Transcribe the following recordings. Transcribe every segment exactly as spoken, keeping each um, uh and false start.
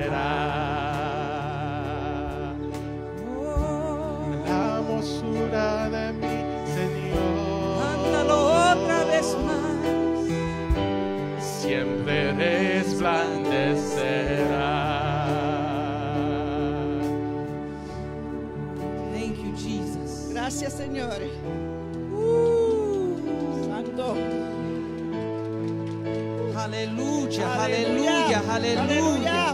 La hermosura de mi Señor. Cántalo otra vez más. Siempre resplandecerá. Thank you, Jesus. Gracias, Señor. Uh, Santo. aleluya, aleluya, aleluya.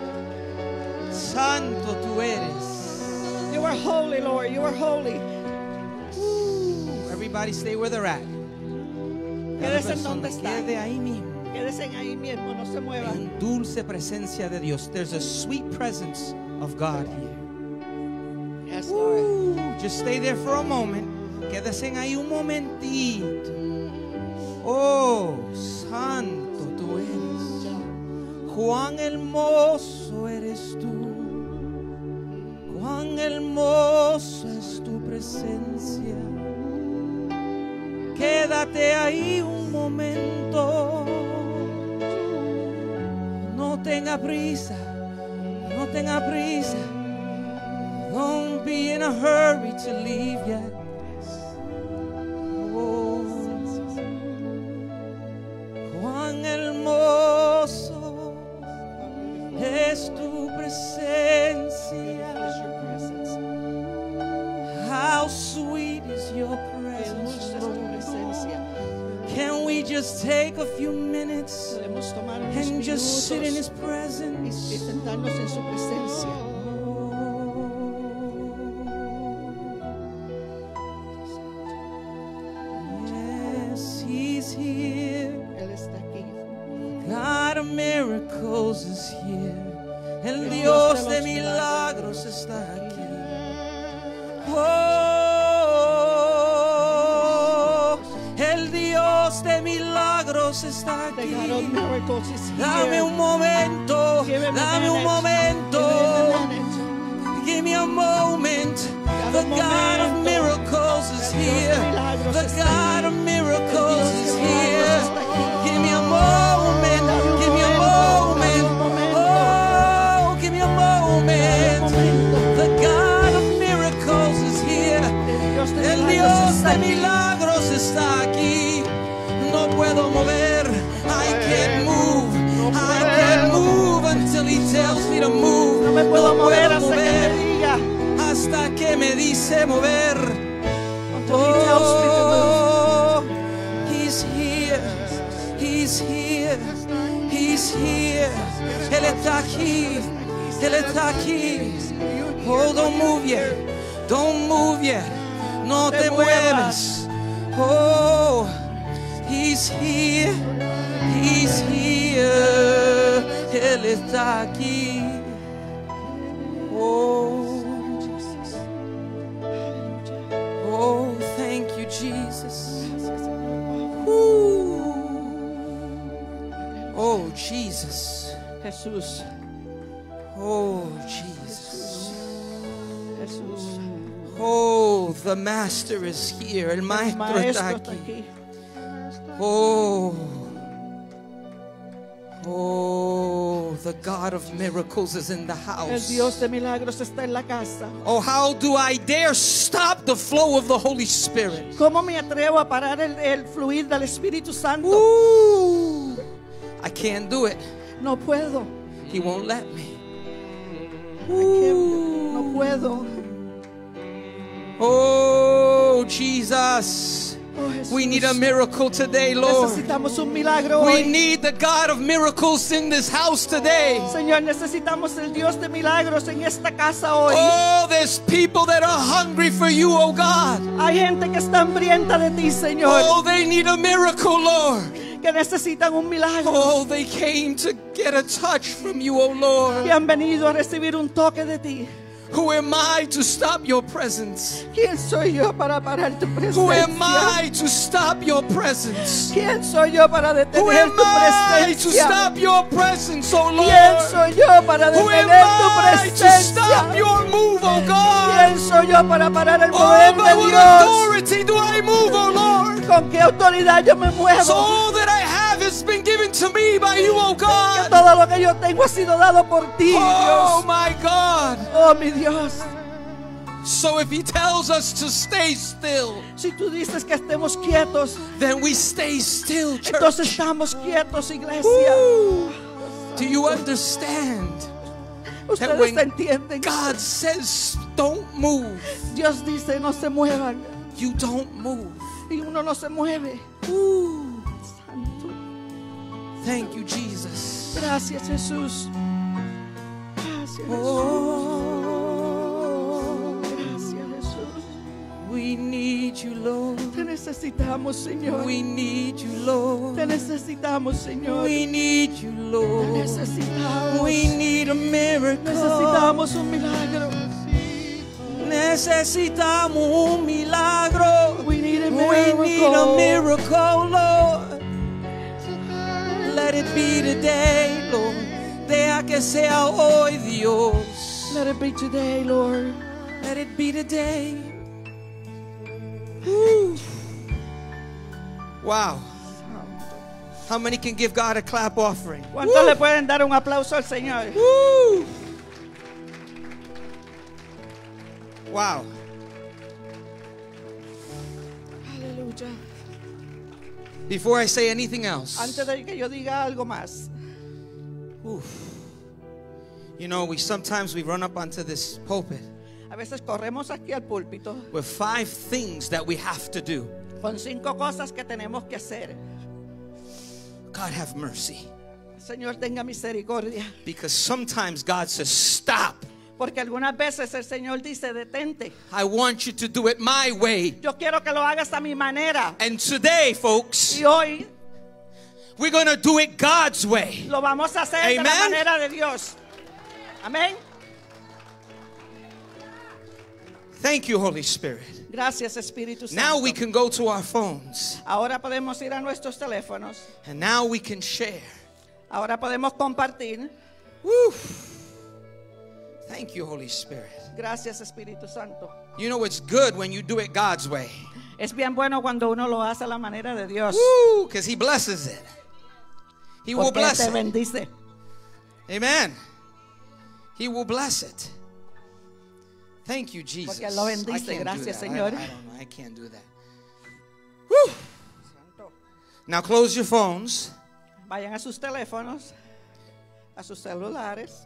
Santo tú eres. You are holy, Lord. You are holy. Everybody stay where they're at. Cada Quédese en donde persona está. quede ahí mismo. Quédese ahí mismo, no se mueva. En dulce presencia de Dios. There's a sweet presence of God here. Yes, Lord. Ooh, just stay there for a moment. Quédese ahí un momentito. Oh, santo tú eres. Cuán hermoso eres tú. Cuán hermoso es tu presencia. Quédate ahí un momento. No tenga prisa. No tenga prisa. Don't be in a hurry to leave yet. Oh, cuán hermoso es tu presencia. How sweet is your presence, Lord. Can we just take a few minutes Podemos tomar unos and just sit in His minutos presence? y sentarnos en su presencia. Yes, He's here. Él está aquí. God of miracles is here. El El Dios Dios de de los milagros está aquí. Oh, el Dios de milagros está The aquí. God of miracles is here. Dame un momento, Give him a dame un minute. momento. Give him a minute. Give me a moment. The God of miracles is here. The God of miracles is here. Give me a moment. Give me a moment. Oh, give me a moment. The God of miracles is here. El Dios de milagros está aquí. No puedo mover. I can't move. I can't move until He tells me to move. No me puedo mover hasta que me mover diga. hasta que me dice mover. Until He tells me to move. Oh, He's here. He's here. He's here. Él está aquí. Él está aquí. Oh, don't move yet. Don't move yet. No te muevas. Oh, He's here. He's here. Él está aquí. Oh, oh, thank you, Jesus. Ooh. Oh, Jesus. Jesús. Oh, Jesus. Jesús. Oh, the Master is here. El El Maestro Maestro está está aquí. aquí. Oh, oh, the God of miracles is in the El house. Dios de milagros está en la casa. Oh, how do I dare stop the flow of the Holy Spirit? ¿Cómo me atrevo a parar el, el fluir del Espíritu Santo? Ooh, I can't do it. No puedo. He won't let me. No puedo. Oh, Jesus. Oh, Jesús. We need a miracle today, Lord. Necesitamos un milagro We hoy. need the God of miracles in this house today. Señor, necesitamos el Dios de milagros en esta casa hoy. Oh, there's people that are hungry for you, oh God. Hay gente que está hambrienta de ti, Señor. Oh, they need a miracle, Lord. Que necesitan un milagro. Oh, they came to get a touch from you, oh Que Lord. han venido a recibir un toque de ti. Who am I to stop your presence? ¿Quién soy yo para parar tu Who am presencia? I to stop your presence? ¿Quién soy yo para Who detener am tu I to presencia? stop your presence, oh ¿Quién Lord? soy yo para Who am detener tu I to stop presencia? your move, oh God? ¿Quién soy yo para parar el Oh, poder by de what Dios? authority do I move, oh Lord? ¿Con qué autoridad yo me muevo? So all that I have has been given to me by you, oh Que God. todo lo que yo tengo ha sido dado por ti, Oh Dios. my God. Oh, mi Dios. So if he tells us to stay still, Si tú dices que estemos quietos, then we stay still, church. entonces estamos quietos, iglesia. Woo. Do you understand? Ustedes when entienden. God says don't move, Dios dice no se muevan you don't move. y uno no se mueve. Woo. Santo. Thank you, Jesus. Gracias, Jesús. Gracias, Jesús. Oh, Gracias, Jesús. we need you, Lord. Te necesitamos, Señor. We need you, Lord. Te necesitamos, Señor. We need you, Te Lord. necesitamos. We need a miracle. Necesitamos un milagro. Necesitamos un milagro. We need a We miracle. need a miracle, Lord. Let it be today, Lord. Deja que sea hoy, Dios. Let it be today, Lord. Let it be today. Woo. Wow. How many can give God a clap offering? ¿Cuántos le pueden dar un aplauso al Señor? Woo. Wow. Aleluya. Before I say anything else, Antes de que yo diga algo más, oof. You know, we sometimes we run up onto this pulpit a veces corremos aquí al púlpito with five things that we have to do. con cinco cosas que tenemos que hacer. God have mercy. Señor, tenga misericordia. Because sometimes God says, stop. Porque algunas veces el Señor dice, detente. I want you to do it my way. Yo quiero que lo hagas a mi manera. And today, folks, Y hoy we're going to do it God's way. lo vamos a hacer de la Amen. manera de Dios. Amén. Thank you, Holy Spirit. Gracias, Espíritu Santo. Now we can go to our phones. Ahora podemos ir a nuestros teléfonos. And now we can share. Ahora podemos compartir. Woo. Thank you, Holy Spirit. Gracias, Espíritu Santo. You know, it's good when you do it God's way. Es bien bueno cuando uno lo hace a la manera de Dios. Woo, because He blesses it. He will Porque bless te it. bendice. Amen. He will bless it. Thank you, Jesus. Porque Él lo I bendice. can't do Gracias, that. I- Señor. I, don't know. I can't do that. Woo. Now close your phones. Vayan a sus teléfonos, a sus celulares.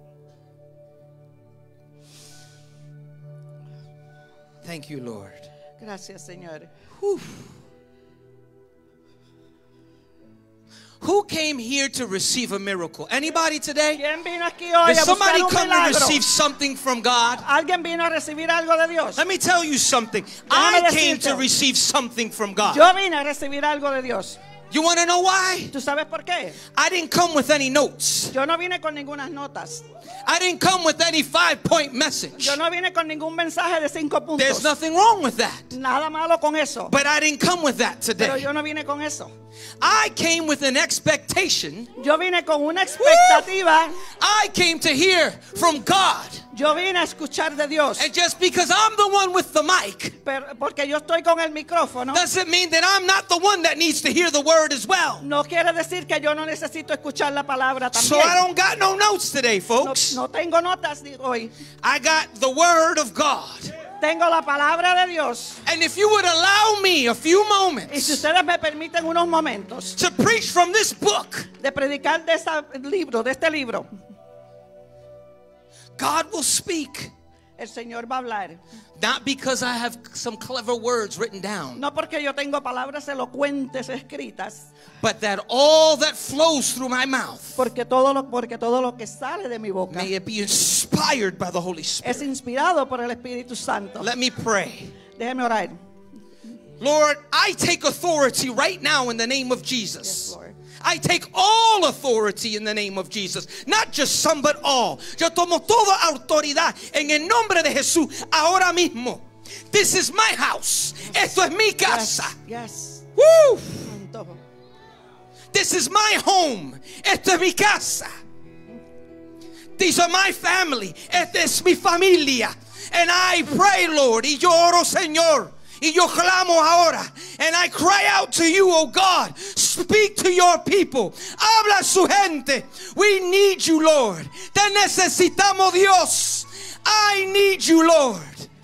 Thank you, Lord. Gracias, Señor. Who came here to receive a miracle? Anybody today? ¿Quién vino aquí hoy Did a buscar somebody un come to milagro? receive something from God? ¿Alguien vino a recibir algo de Dios? Let me tell you something. I Déjame came decirte. to receive something from God. Yo vine a recibir algo de Dios. You want to know why? ¿Tú sabes por qué? I didn't come with any notes. Yo no vine con ninguna notas. I didn't come with any five-point message. Yo no vine con ningún mensaje de cinco puntos. There's nothing wrong with that. Nada malo con eso. But I didn't come with that Pero today. yo no vine con eso. I came with an expectation. Yo vine con una expectativa. I came to hear from God. Yo vine a escuchar de Dios. And just because I'm the one with the mic Pero porque yo estoy con el micrófono, doesn't mean that I'm not the one that needs to hear the word as well. no quiere decir que yo no necesito escuchar la palabra So también. I don't got no notes today, No, folks. no tengo notas de hoy. I got the word of God. Tengo la palabra de Dios. And if you would allow me a few Y si moments ustedes me permiten unos momentos to preach from this book, de predicar de este libro, de este libro, God will speak. el Señor va a hablar. Not because I have some clever words written down, No porque yo tengo palabras elocuentes escritas, but that all that flows through my mouth, porque todo lo, porque todo lo que sale de mi boca may it be inspired by the Holy es Spirit. inspirado por el Espíritu Santo. Let me pray. Déjeme orar. Lord, I take authority right now in the name of Yes, Jesus. Lord. I take all authority in the name of Jesus. Not just some, but all. Yo tomo toda autoridad en el nombre de Jesús ahora mismo. This is my house. Esto es mi casa. Yes. Woo! Santo. This is my home. Esto es mi casa. These are my family. Esta es mi familia. And I pray, Lord, y yo oro, Señor, y yo clamo ahora, and I cry out to you, oh God, Speak to your people. Habla a su gente. We need you, Lord. Te necesitamos, Dios. I need you, Lord.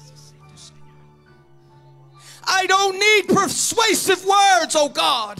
I don't need persuasive words, oh God.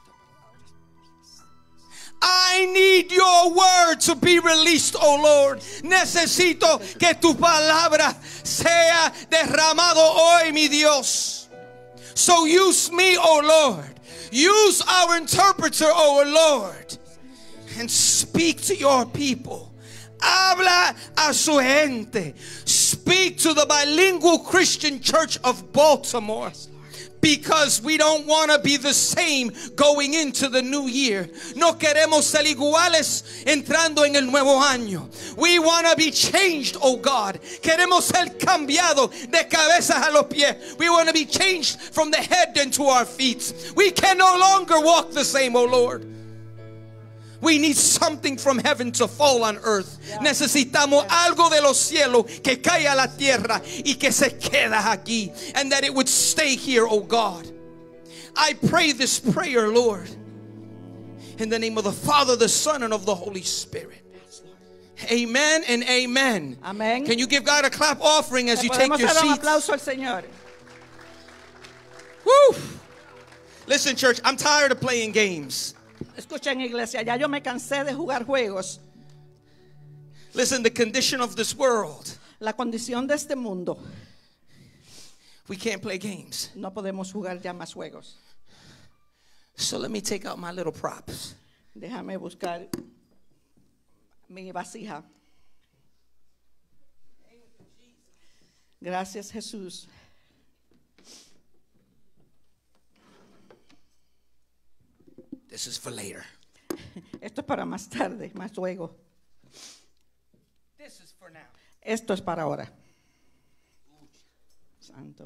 I need your word to be released, oh Lord. Necesito que tu palabra sea derramado hoy, mi Dios. So use me, oh Lord. Use our interpreter, oh Lord. And speak to your people. Habla a su gente. Speak to the bilingual Christian church of Baltimore. Because we don't want to be the same going into the new year. No queremos ser iguales entrando en el nuevo año. We want to be changed, oh God. Queremos ser cambiado de cabeza a los pies. We want to be changed from the head into our feet. We can no longer walk the same, oh Lord. We need something from heaven to fall on earth. Necesitamos algo de los cielos que caiga a la tierra y que se queda aquí. And that it would stay here, oh God. I pray this prayer, Lord, in the name of the Father, the Son, and of the Holy Spirit. Amen and amen. Amén. Can you give God a clap offering as you take Podemos your dar un seats? aplauso al Señor. Woo! Listen, church, I'm tired of playing games. Escuchen, iglesia, ya yo me cansé de jugar juegos. Listen, the condition of this world, La condición de este mundo, we can't play games. no podemos jugar ya más juegos. So let me take out my little props. Déjame buscar mi vasija. Gracias, Jesús. This is for later. Esto es para más tarde, más luego. This is for now. Esto es para ahora. Santo.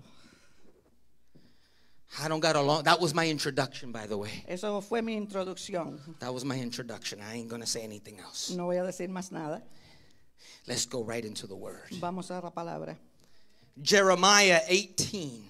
I don't got a long, that was my introduction, by the way. Eso fue mi introducción. That was my introduction. I ain't going to say anything else. No voy a decir más nada. Let's go right into the word. Vamos a la palabra. Jeremiah eighteen,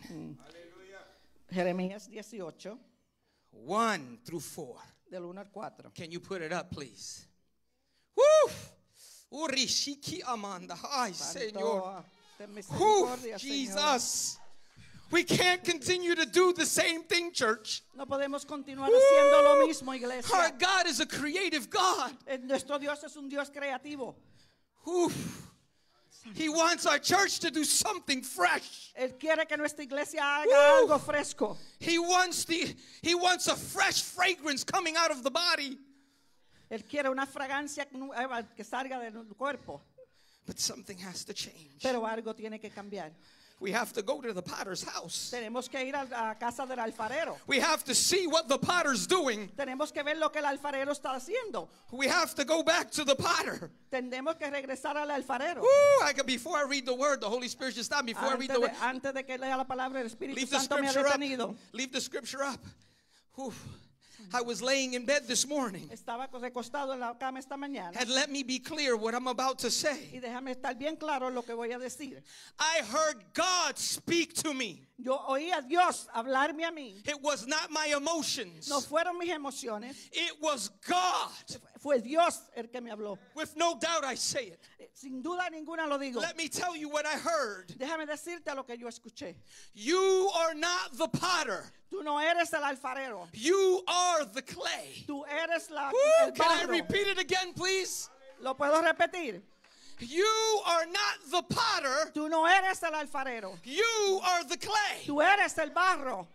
Jeremías dieciocho, one through four. del uno al cuatro. Can you put it up, please? Woo! Urishiki Amanda. Ay, Señor. Santo, ten Whew, misericordia, Señor. Jesus. We can't continue to do the same thing, church. No podemos continuar haciendo lo mismo, Our iglesia. God is a creative God. Eh, Nuestro Dios es un Dios creativo. Whew. He wants our church to do something fresh. Él quiere que nuestra iglesia haga Woo. algo fresco. He wants the he wants a fresh fragrance coming out of the body. Él quiere una fragancia nueva que salga del cuerpo. But something has to change. Pero algo tiene que cambiar. We have to go to the potter's house. Tenemos que ir a la casa del alfarero. We have to see what the potter's doing. Tenemos que ver lo que el alfarero está haciendo. We have to go back to the potter. Tenemos que regresar al alfarero. Woo, I could, before I read the word, the Holy Spirit just stopped me. Before I read Antes the de, word, antes de que lea la palabra, el Espíritu leave the Santo me ha scripture up. detenido. Leave the scripture up. Whew. I was laying in bed this morning. Estaba recostado en la cama esta mañana. And let me be clear what I'm about to Y say. déjame estar bien claro lo que voy a decir. I heard God speak to me. Yo oí a Dios hablarme a mí. It was not my emotions. No fueron mis emociones. It was God. Fue Dios el que me habló. With no doubt I say it. Sin duda ninguna lo digo. Let me tell you what I heard. Déjame decirte lo que yo escuché. You are not the potter. Tú no eres el alfarero. You are the clay. Tú eres la, Woo, el can I barro. repeat it again, please? ¿Lo puedo repetir? You are not the potter. Tú no eres el alfarero. You are the clay. Tú eres el barro.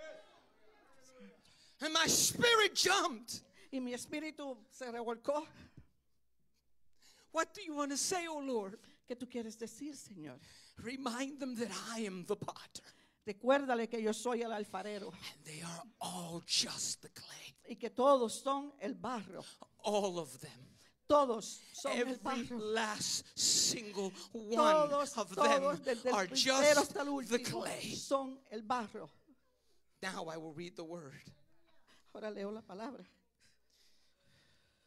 And my spirit jumped. Y mi espíritu se revolcó. What do you want to say, oh Lord? ¿Qué tú quieres decir, Señor? Remind them that I am the potter. Recuérdale que yo soy el alfarero And they are all just the clay. y que todos son el barro. All of them. Todos son el Every barro. last single one Todos, of them todos, desde el are primero just hasta el the último, clay. son el barro. Now I will read the word. Ahora leo la palabra.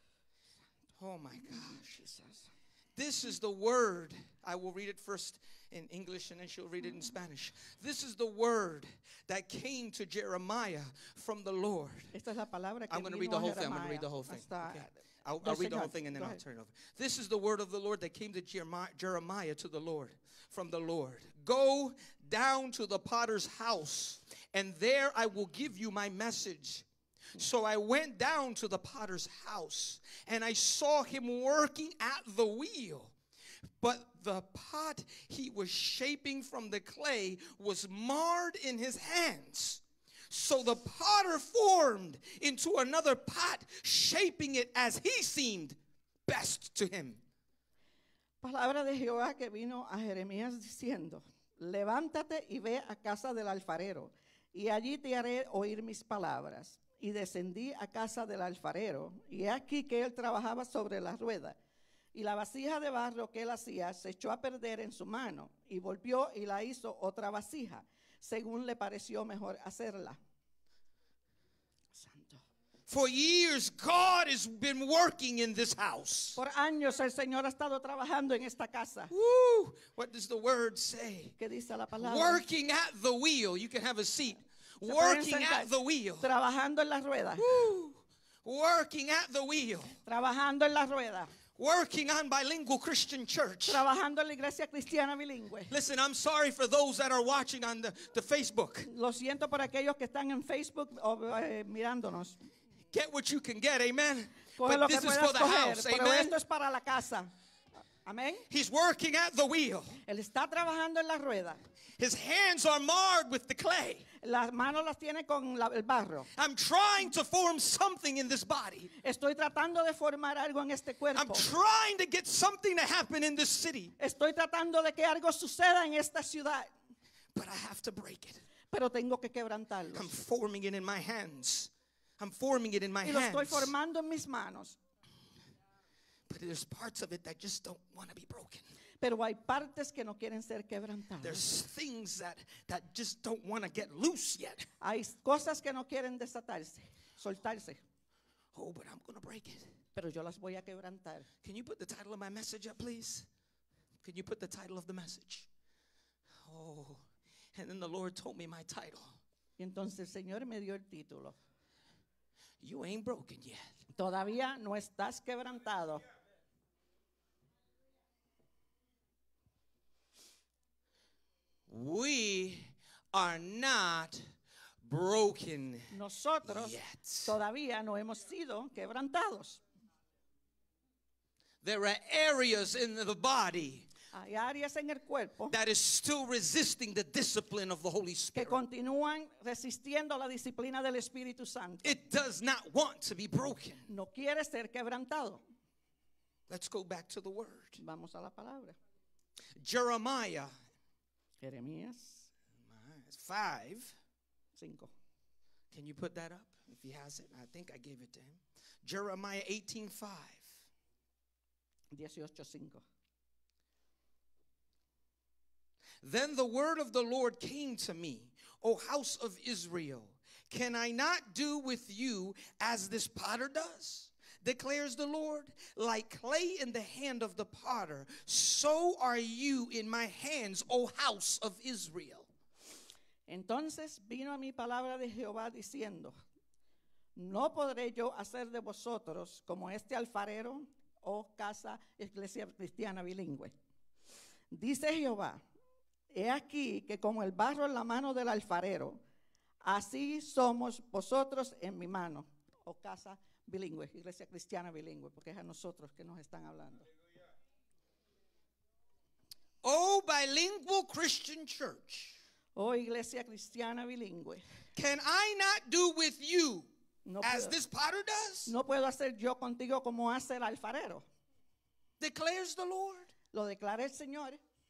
Oh my gosh. This is the word. I will read it first in English and then she'll read it in Spanish. This is the word that came to Jeremiah from the Lord. Esta es la palabra que I'm going to vino read the a whole thing. I'm going to read Jeremiah the whole thing. hasta- Okay. I'll, del I'll read the whole Señor. thing and then Go I'll ahead. turn it over. This is the word of the Lord that came to Jeremiah, Jeremiah to the Lord, from the Lord. Go down to the potter's house, and there I will give you my message. So I went down to the potter's house, and I saw him working at the wheel. But the pot he was shaping from the clay was marred in his hands. So the potter formed into another pot, shaping it as he seemed best to him. Palabra de Jehová que vino a Jeremías diciendo: levántate y ve a casa del alfarero, y allí te haré oír mis palabras. Y descendí a casa del alfarero, y he aquí que él trabajaba sobre la rueda. Y la vasija de barro que él hacía se echó a perder en su mano, y volvió y la hizo otra vasija, según le pareció mejor hacerla. Santo. For years, God has been working in this house. Por años el Señor ha estado trabajando en esta casa. Woo! What does the word say? ¿Qué dice la palabra? Working at the wheel. You can have a seat. Se pueden Working sentar. at the wheel. Trabajando en la rueda. Woo! Working at the wheel. Trabajando en la rueda. Working on Bilingual Christian Church. Trabajando en la iglesia cristiana bilingüe. Listen, I'm sorry for those that are watching on the, the Facebook. Lo siento por aquellos que están en Facebook o, eh, mirándonos. Get what you can get, amen? Coge lo But que this is puedas for the coger, house, pero amen? esto es para la casa. Amén. He's working at the wheel. Él está trabajando en la rueda. His hands are marred with the clay. Las manos las tiene con la- el barro. I'm trying to form something in this body. Estoy tratando de formar algo en este I'm cuerpo. trying to get something to happen in this city. Estoy tratando de que algo suceda en esta ciudad, But I have to break it. pero tengo que quebrantarlo. I'm forming it in my hands. I'm forming it in my Y lo estoy hands. formando en mis manos. But there's parts of it that just don't want to be broken. Pero hay partes que no quieren ser quebrantadas. There's things that, that just don't want to get loose yet. Hay cosas que no quieren desatarse, soltarse. Oh, but I'm going to break it. Pero yo las voy a quebrantar. Can you put the title of my message up, please? Can you put the title of the message? Oh, and then the Lord told me my title. Y entonces el Señor me dio el título. You ain't broken yet. Todavía no estás quebrantado. We are not broken Nosotros yet. todavía no hemos sido quebrantados. There are areas in the body Hay áreas en el cuerpo that is still resisting the discipline of the Holy que Spirit. continúan resistiendo la disciplina del Espíritu Santo. It does not want to be broken. No quiere ser quebrantado. Let's go back to the word. Vamos a la palabra. Jeremiah Jeremías five. cinco. Can you put that up if he has it? I think I gave it to him. Jeremiah eighteen five. dieciocho cinco. Then the word of the Lord came to me, O house of Israel, can I not do with you as this potter does? Declares the Lord. Like clay in the hand of the potter, so are you in my hands, O house of Israel. Entonces vino a mi palabra de Jehová diciendo: no podré yo hacer de vosotros como este alfarero o casa iglesia cristiana bilingüe. Dice Jehová: he aquí que como el barro en la mano del alfarero, así somos vosotros en mi mano, o casa bilingüe, iglesia cristiana bilingüe, porque es a nosotros que nos están hablando. O bilingual Christian church, Oh, iglesia cristiana bilingüe, can I not do with you no as puedo, this potter does? no puedo hacer yo contigo como hace el alfarero. Declares the Lord. Lo declara el Señor.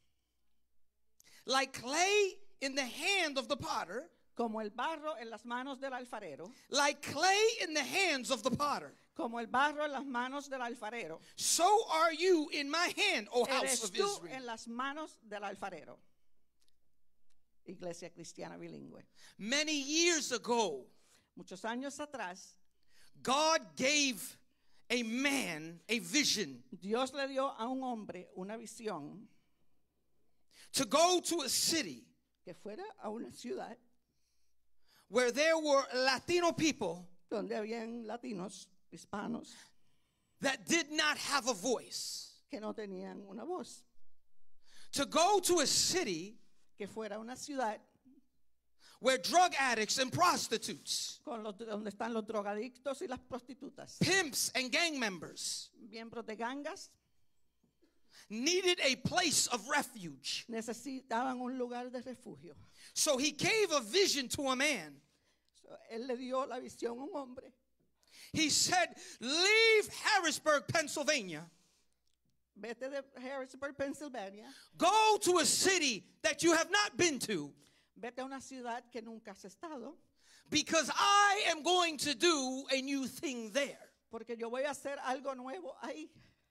Like clay in the hand of the potter, Como el barro en las manos del alfarero, like clay in the hands of the potter, como el barro en las manos del alfarero, so are you in my hand, O house eres of tú Israel. en las manos del alfarero. Iglesia cristiana bilingüe. Many years ago, Muchos años atrás, God gave a man a vision Dios le dio a un hombre una visión to go to a city que fuera a una ciudad where there were Latino people donde habían latinos, hispanos, that did not have a voice. que no tenían una voz. To go to a city Que fuera una ciudad where drug addicts and prostitutes, con los, donde están los drogadictos y las prostitutas, pimps and gang members miembros de gangas, needed a place of refuge. necesitaban un lugar de refugio. So he gave a vision to a man. So, él le dio la visión a un hombre. He said, leave Harrisburg, Pennsylvania. Vete de Harrisburg, Pennsylvania. Go to a city that you have not been to, Vete a una ciudad que nunca has estado, because I am going to do a new thing there. porque yo voy a hacer algo nuevo ahí.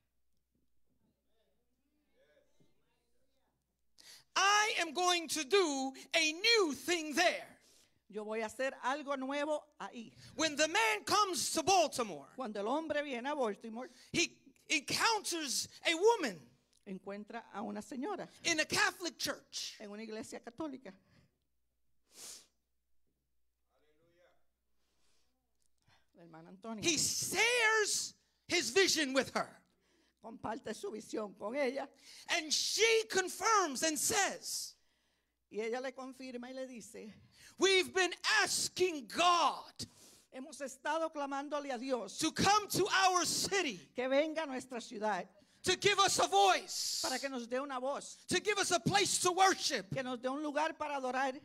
I am going to do a new thing there. Yo voy a hacer algo nuevo ahí. When the man comes to Baltimore, Cuando el hombre viene a Baltimore, he encounters a woman encuentra a una señora in a Catholic church. en una iglesia católica. La hermana Antonia He shares his vision with her, comparte su visión con ella and she confirms and says, y ella le confirma y le dice, we've been asking God hemos estado clamándole a Dios to come to our city, que venga a nuestra ciudad to give us a voice, para que nos dé una voz, to give us a place to worship. que nos dé un lugar para adorar.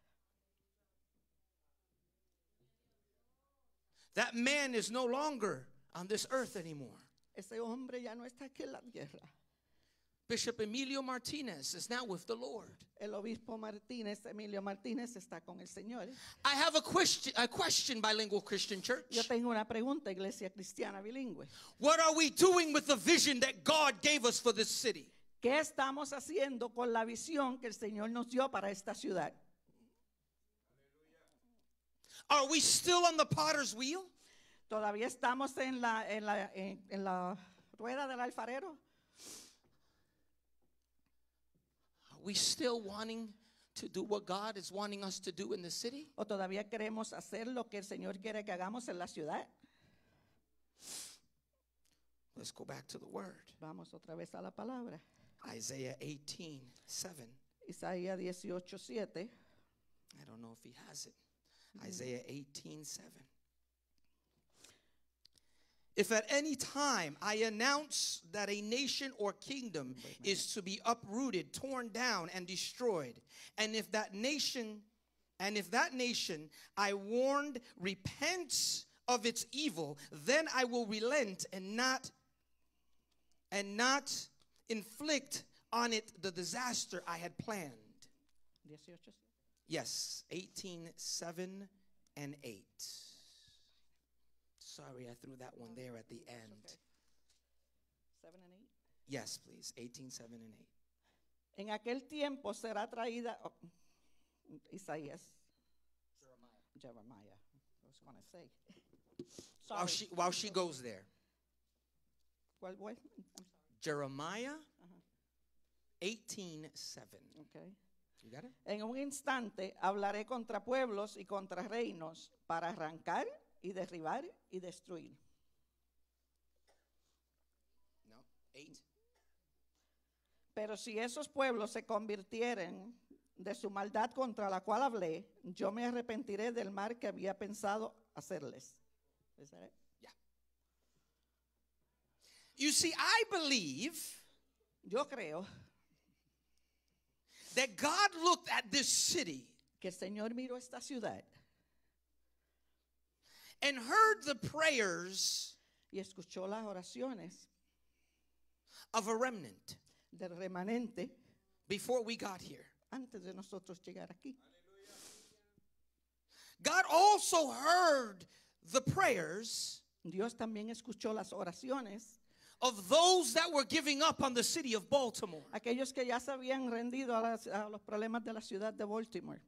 That man is no longer on this earth anymore. Ese hombre ya no está aquí en la tierra. Bishop Emilio Martinez is now with the Lord. El obispo Martínez, Emilio Martínez, está con el Señor. I have a question, a question, Bilingual Christian Church. Yo tengo una pregunta, Iglesia Cristiana Bilingüe. What are we doing with the vision that God gave us for this city? ¿Qué estamos haciendo con la visión que el Señor nos dio para esta ciudad? Are we still on the potter's wheel? ¿Todavía estamos en la, en la, en, en la rueda del alfarero? Are we still wanting to do what God is wanting us to do in the city? ¿O todavía queremos hacer lo que el Señor quiere que hagamos en la ciudad? Let's go back to the word. Vamos otra vez a la palabra. Isaiah eighteen seven. Isaías dieciocho siete. I don't know if he has it. Isaiah eighteen seven. If at any time I announce that a nation or kingdom is to be uprooted, torn down, and destroyed, and if that nation, and if that nation I warned repents of its evil, then I will relent and not and not inflict on it the disaster I had planned. dieciocho. Yes, eighteen seven and eight. Sorry, I threw that one there at the end. Okay. Seven and eight. Yes, please, eighteen seven and eight. En aquel tiempo será traída, oh, Isaías. Jeremiah. Jeremiah. I was going to say. While Sorry. she, while she goes there, ¿Cuál fue? I'm sorry. Jeremiah eighteen seven. Okay. You got it? En un instante hablaré contra pueblos y contra reinos para arrancar y derribar y destruir. No, eight. Pero si esos pueblos se convirtieren de su maldad contra la cual hablé, yo me arrepentiré del mal que había pensado hacerles. Is that it? You see, I believe Yo creo that God looked at this city que el Señor miró esta ciudad and heard the prayers y escuchó las oraciones of a remnant del remanente before we got here. antes de nosotros llegar aquí. God also heard the prayers Dios también escuchó las oraciones of those that were giving up on the city of Baltimore. aquellos que ya se habían rendido a, las- a los problemas de la ciudad de Baltimore.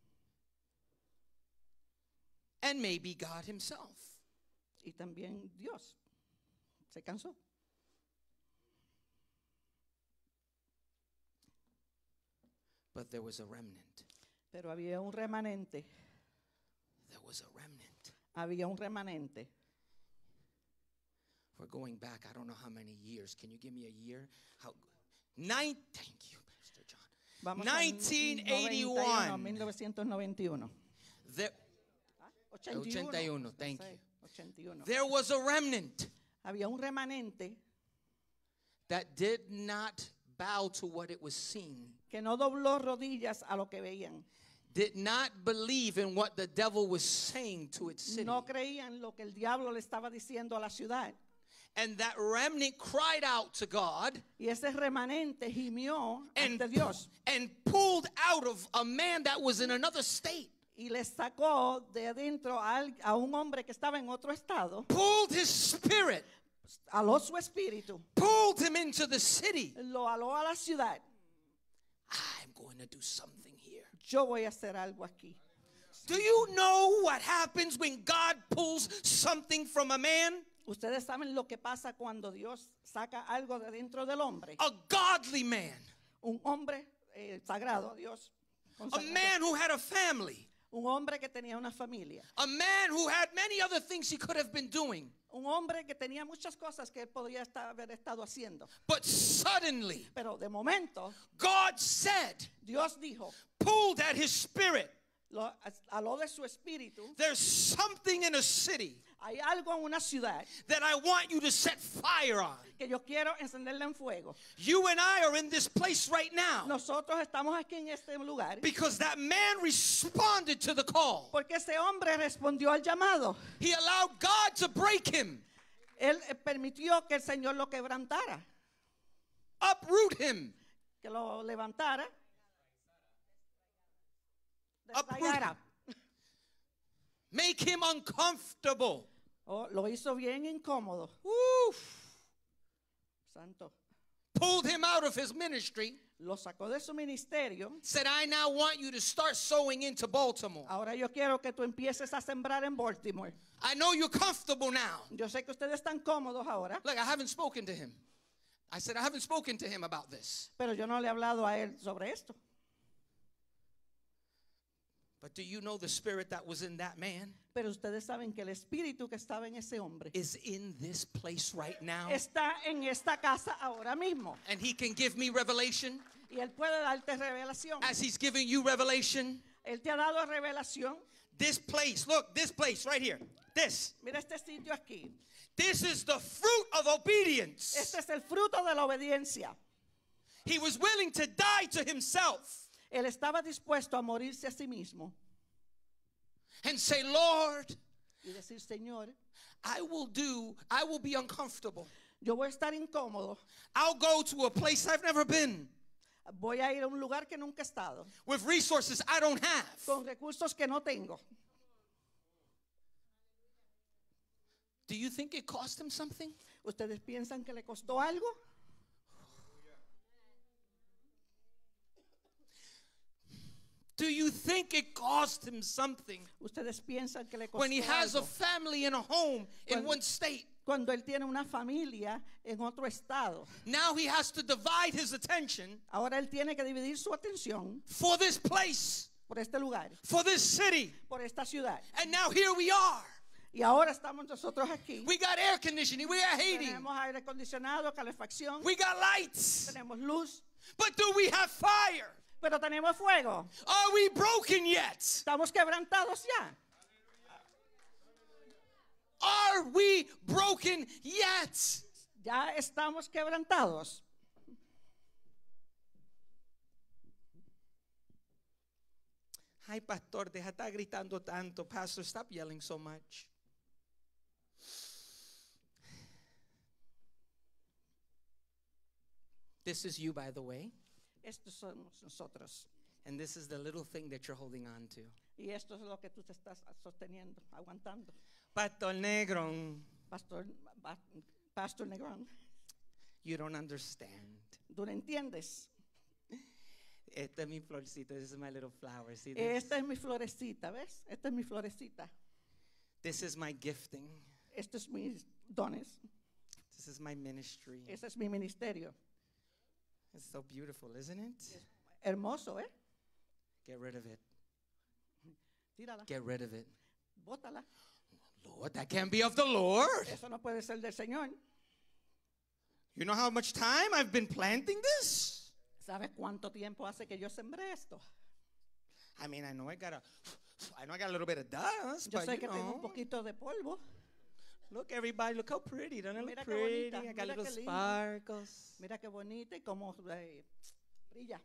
And maybe God himself. Y también Dios se cansó. But there was a remnant. Pero había un remanente. There was a remnant. Había un remanente. We're going back, I don't know how many years. Can you give me a year? How? Nine, thank you, Pastor John. Vamos nineteen eighty-one. a mil novecientos noventa y uno. There, ochenta y uno. thank Sí, you. ochenta y uno. There was a remnant Había un remanente that did not bow to what it was seeing, que no dobló rodillas a lo que veían. did not believe in what the devil was saying to its city. No creían lo que el diablo le estaba diciendo a la ciudad. And that remnant cried out to God Y ese remanente gimió and, ante Dios and pulled out of a man that was in another state, y le sacó de adentro a, al- a un hombre que estaba en otro estado, pulled his spirit, aló su espíritu, pulled him into the city. lo aló a la ciudad. I'm going to do something here. Yo voy a hacer algo aquí. Do you know what happens when God pulls something from a man? Ustedes saben lo que pasa cuando Dios saca algo de dentro del hombre. A godly man, Un hombre eh, sagrado, Dios. a consagrado. man who had a family, Un hombre que tenía una familia. a man who had many other things he could have been doing. Un hombre que tenía muchas cosas que él podría estar, haber estado haciendo. But suddenly, Pero de momento, God said, Dios dijo, pulled at his spirit, lo, aló de su espíritu. there's something in a city Hay algo en una ciudad that I want you to set fire on. que yo quiero encenderla en fuego. You and I are in this place right now Nosotros estamos aquí en este lugar because that man responded to the call. porque ese hombre respondió al llamado. He allowed God to break him, Él eh, permitió que el Señor lo quebrantara, uproot him, que lo levantara, Uproot. desarrailara. make him uncomfortable. Oh, lo hizo bien incómodo. Woo. Santo. Pulled him out of his ministry. Lo sacó de su ministerio. Said, I now want you to start sowing into Baltimore. Ahora yo quiero que tú empieces a sembrar en Baltimore. I know you're comfortable now. Yo sé que ustedes están cómodos ahora, Look, I haven't spoken to him. I said, I haven't spoken to him about this. pero yo no le he hablado a él sobre esto. But do you know the spirit that was in that man Pero ustedes saben que el espíritu que estaba en ese hombre is in this place right now? está en esta casa ahora mismo. And he can give me revelation Y él puede darte revelación. as he's giving you revelation. Él te ha dado revelación. This place, look, this place right here. This. Mira este sitio aquí. This is the fruit of obedience. Este es el fruto de la obediencia. He was willing to die to himself Él estaba dispuesto a morirse a sí mismo and say, Lord, y decir, Señor, I will do, I will be uncomfortable. yo voy a estar incómodo. I'll go to a place I've never been Voy a ir a un lugar que nunca he estado, with resources I don't have. con recursos que no tengo. Do you think it cost him something? ¿Ustedes piensan que le costó algo? Do you think it cost him something ¿Ustedes piensan que le costó when he has a algo? family and a home in When- one state? Cuando él tiene una familia en otro estado. Now he has to divide his attention Ahora él tiene que dividir su atención for this place, por este lugar, for this city. por esta ciudad. And now here we are. Y ahora estamos nosotros aquí. We got air conditioning, we got heating, Tenemos aire acondicionado, calefacción, we got lights. tenemos luz, But do we have fire? pero tenemos fuego. Are we broken yet? Estamos quebrantados ya. Are we broken yet? Ya estamos quebrantados. Ay, pastor, deja de estar gritando tanto. Pastor, stop yelling so much. This is you, by the way. Estos somos nosotros. And this is the little thing that you're holding on to. Y esto es lo que tú te estás sosteniendo, aguantando. Pastor Negron, Pastor, ba- Pastor Negrón, you don't understand. tú no entiendes. Esta es mi florcita. This is my little flower. See this? Esta es mi florecita, ¿ves? Esta es mi florecita. This is my gifting. Estos es mis dones. This is my ministry. Ese es mi ministerio. It's so beautiful, isn't it? Hermoso, ¿eh? Get rid of it. Tírala, Get rid of it. bótala. Lord, that can't be of the Lord. Eso no puede ser del Señor. You know how much time I've been planting this? ¿Sabes cuánto tiempo hace que yo sembré esto? I mean, I know I got a, I know I got a little bit of dust, Yo but sé you que tengo un know, poquito de polvo. look everybody, look how pretty, don't it look Mira qué pretty? bonita, I got mira little qué linda. sparkles. Mira qué bonita y cómo eh, brilla.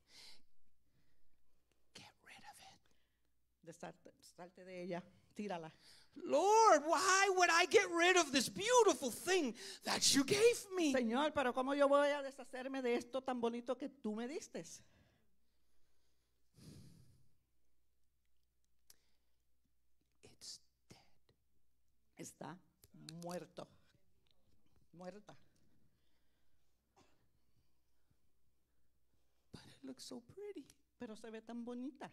Get rid of it. De salte, salte de ella, tírala. Lord, why would I get rid of this beautiful thing that you gave me? Señor, pero ¿cómo yo voy a deshacerme de esto tan bonito que tú me diste? It's dead. Está muerto. Muerta. But it looks so pretty. Pero se ve tan bonita.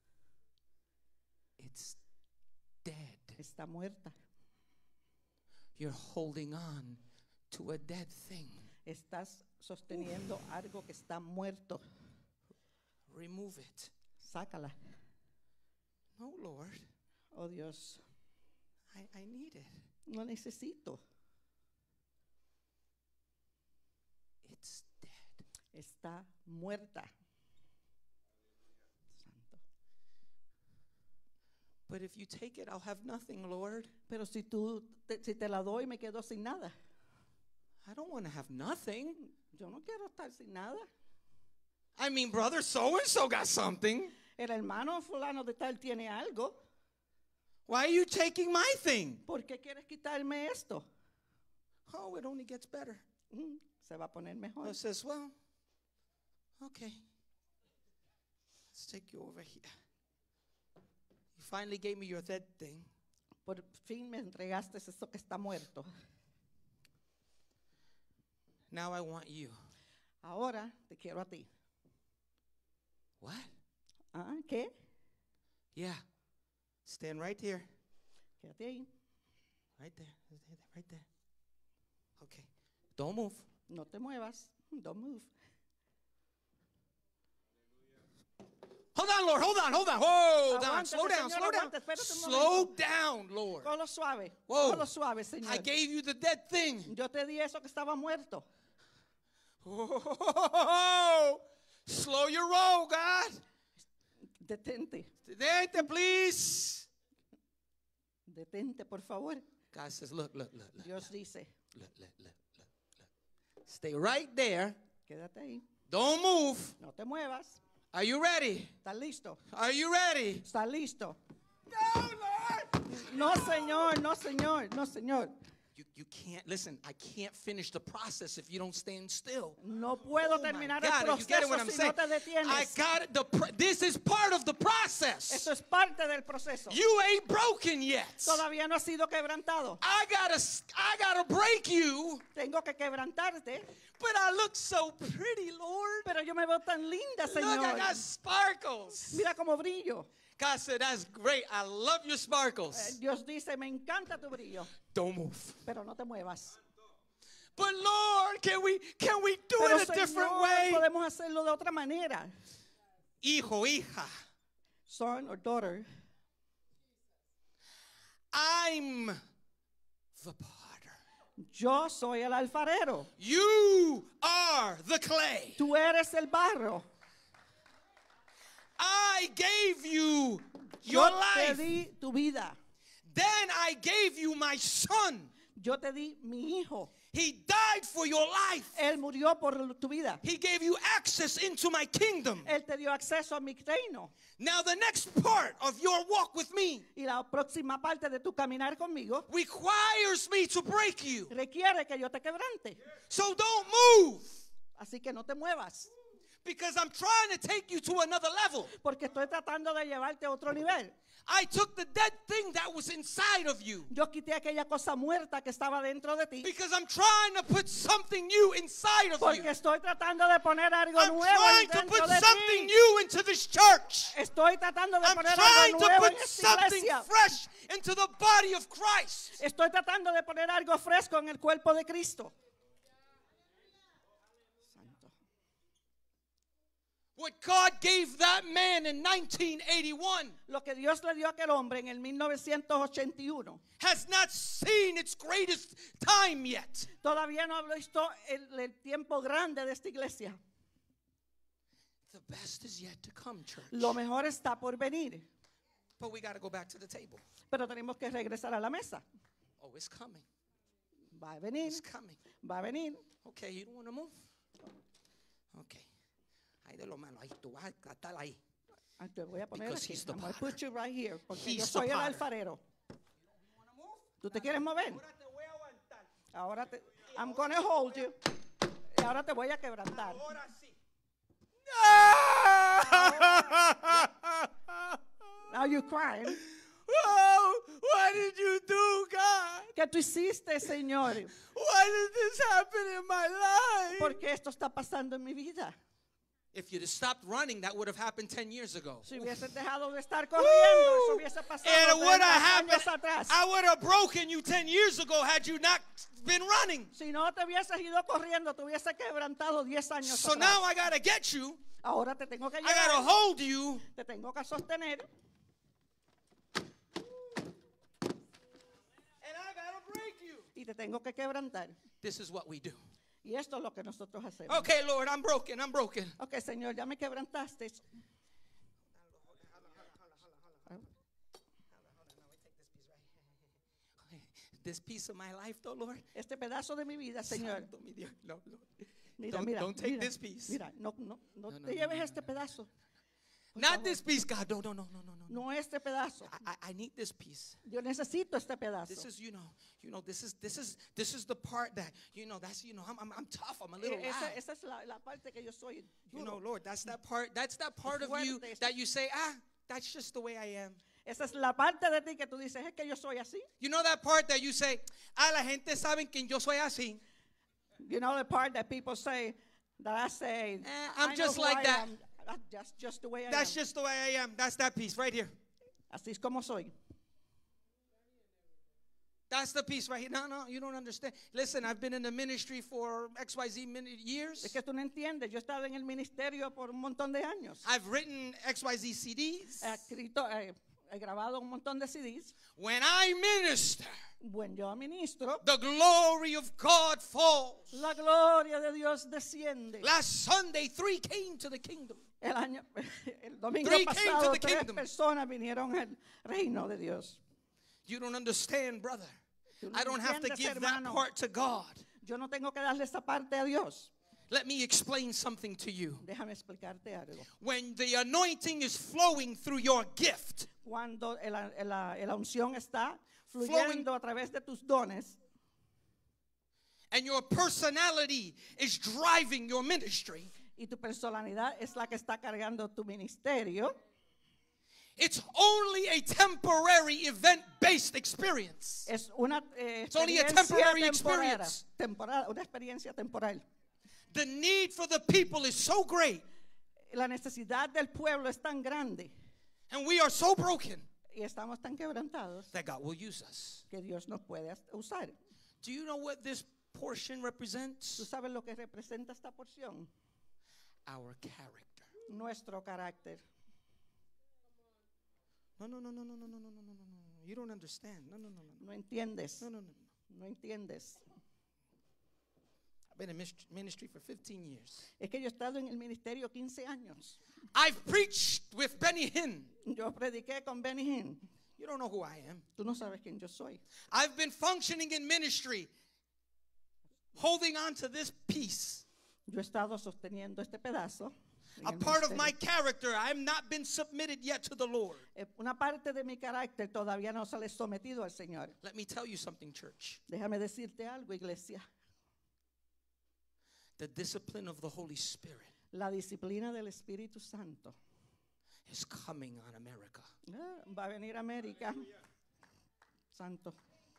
It's dead. Está muerta. You're holding on to a dead thing. Estás sosteniendo algo que está muerto. Remove it. Sácala. No, Lord. Oh Dios, I, I need it. no necesito. It's dead. Está muerta. Santo. But if you take it, I'll have nothing, Lord. Pero si tú, te, si te la doy, me quedo sin nada. I don't want to have nothing. Yo no quiero estar sin nada. I mean, brother so-and-so got something. El hermano fulano de tal tiene algo. Why are you taking my thing? ¿Por qué quieres quitarme esto? Oh, it only gets better. Mm, se va a poner mejor. I says, well, okay. Let's take you over here. You finally gave me your dead thing. Por fin me entregaste eso que está muerto. Now I want you. Ahora te quiero a ti. What? ¿Ah, qué? Yeah. Stand right here. Quédate ahí. Right there. Right there. Okay. Don't move. No te muevas. Don't move. Hold on, Lord. Hold on. Hold on. Hold on. Aguántate, Slow down. Señor, Slow down. aguanta, espérate un Slow momento. down, Lord. Cógelo suave. Whoa. Cógelo suave, Señor. I gave you the dead thing. Yo te di eso que estaba muerto. Oh, slow your roll, God. Detente. Detente, please. Detente, por favor. God says, look, look, look, look, Dios dice, look, look, look, look, look. Stay right there. quédate ahí. Don't move. No te muevas. Are you ready? ¿Estás listo? Are you ready? ¿Estás listo? No, Lord. No, Señor, no, Señor, no, Señor. You, you can't, listen, I can't finish the process if you don't stand still. No puedo Oh my terminar God, el you get it proceso what I'm si saying? no te detienes. I got it. The pr- this is part of the process. Esto es parte del proceso. You ain't broken yet. Todavía no ha sido quebrantado. I gotta, s- I gotta break you, Tengo que quebrantarte, but I look so pretty, Lord. pero yo me veo tan linda, Look, I Señor. got sparkles. Mira cómo brillo. God said, that's great. I love your Eh, sparkles. Dios dice, me encanta tu brillo, Don't move. pero no te muevas. But Lord, can we, can we do Pero it a different Señor, way? podemos hacerlo de otra manera. Hijo, hija, Son or daughter, I'm the potter. yo soy el alfarero. You are the clay. Tú eres el barro. I gave you your Yo te life. di tu vida. Then I gave you my son. Yo te di mi hijo. He died for your life. Él murió por tu vida. He gave you access into my kingdom. Él te dio acceso a mi reino. Now the next part of your walk with me Y la próxima parte de tu caminar conmigo requires me to break you. requiere que yo te quebrante. So don't move, Así que no te muevas, because I'm trying to take you to another level. porque estoy tratando de llevarte a otro nivel. I took the dead thing that was inside of you, Yo quité aquella cosa muerta que estaba dentro de ti, because I'm trying to put something new inside of porque you. estoy tratando de poner algo I'm nuevo trying to dentro put de something ti. new into this church. Estoy tratando de I'm poner trying algo to nuevo en put esta something iglesia. fresh into the body of Christ. Estoy tratando de poner algo fresco en el cuerpo de Cristo. Santo. What God gave that man in nineteen eighty-one Lo que Dios le dio a aquel hombre en el mil novecientos ochenta y uno has not seen its greatest time yet. todavía no ha visto el, el tiempo grande de esta iglesia. The best is yet to come, church. Lo mejor está por venir, But we got to go back to the table. pero tenemos que regresar a la mesa. Oh, it's coming. Va a venir, It's coming. va a venir. Okay, you don't want to move? Okay. Ay, de lo malo. Ahí, tú vas a estar ahí. Ah, te voy a poner Because aquí. he's the I'm gonna potter. put you right here, porque He's yo the soy el potter. alfarero. ¿Tú te quieres mover? Ahora te, I'm gonna hold you. Y ahora te voy a quebrantar. Now you're crying. Oh, what did you do, God? ¿Qué tú hiciste, Señor? Why did this happen in my life? Porque esto está pasando en mi vida. If you'd have stopped running, that would have happened ten years ago. Si hubieses dejado de estar corriendo, eso hubiese pasado And it would treinta have años happened. atrás. I would have broken you ten years ago had you not been running. Si no te hubieses ido corriendo, te hubiese quebrantado diez años So atrás. now I got to get you. Ahora te tengo que I got to llevar, hold you. te tengo que sostener And I got to break you. y te tengo que quebrantar. This is what we do. Y esto es lo que nosotros hacemos. Okay, Lord, I'm broken. I'm broken. Ok, Señor, ya me quebrantaste. This piece of my life, though, Lord. Este pedazo de mi vida, Señor. Santo mi Dios. No, Lord. Mira, Don't- mira, don't take mira, this piece. Mira, no, no, no, No, no, te no, lleves no, este pedazo. Por Not favor. this piece, God. No, no, no, no, no, no. No este pedazo. I, I, I need this piece. Yo necesito este pedazo. This is, you know, you know, this is, this is, this is the part that, you know, that's, you know, I'm, I'm, I'm tough. I'm a little Eh, esa, loud. esa es la, la parte que yo soy. You duro. know, Lord, that's that part. That's that part of you fuerte. that you say, ah, that's just the way I am. Esa es la parte de ti que tú dices, es que yo soy así. You know that part that you say, ah, la gente saben que yo soy así. You know the part that people say, that I say, Eh, I I'm know just who like I that. am. That's just, just the way I That's am. just the way I am. That's that piece right here. Así es como soy. That's the piece right here. No, no, you don't understand. Listen, I've been in the ministry for X Y Z min- years. Es que tú no entiendes. Yo he estado en el ministerio por un montón de años. I've written X Y Z C Ds. He escrito, eh, he grabado un montón de C Ds. When I minister, Bueno, yo ministro. the glory of God falls. La gloria de Dios desciende. Last Sunday, three came to the kingdom. El año, el domingo Three came to pasado, the tres kingdom. personas vinieron al reino de Dios. You don't understand, brother. Tú no I don't have to entiendes, give that hermano. part to God. Yo no tengo que darle esa parte a Dios. Let me explain something to you. Déjame explicarte algo. When the anointing is flowing through your gift, Cuando el- el- la, la unción está Flowing. fluyendo a través de tus dones and your personality is driving your ministry, y tu personalidad es la que está cargando tu ministerio, it's only a temporary event-based experience. es una eh, It's only a experiencia temporary temporera, experience. temporal, una experiencia temporal. The need for the people is so great, La necesidad del pueblo es tan grande and we are so broken y estamos tan quebrantados that God will use us. que Dios nos puede usar. Do you know what this portion ¿Tú represents? sabes lo que representa esta porción? Our character. Nuestro carácter. No, no, no, no, no, no, no, no, no, no, no. You don't understand. No, no, no, no, No entiendes. no, no, no. No entiendes. I've been in mis- ministry for fifteen years. Es que yo he estado en el ministerio quince años. I've preached with Benny Hinn. Yo prediqué con Benny Hinn. You don't know who I am. Tú no sabes quién yo soy. I've been functioning in ministry, holding on to this piece. Yo he estado sosteniendo este pedazo. en A el part of ministerio. my character. I have not been submitted yet to the Lord. Eh, Una parte de mi carácter todavía no se le he sometido al Señor. Let me tell you something, church. Déjame decirte algo, iglesia. The discipline of the Holy Spirit La disciplina del Espíritu Santo is coming on America. ah, va a venir a América. Santo.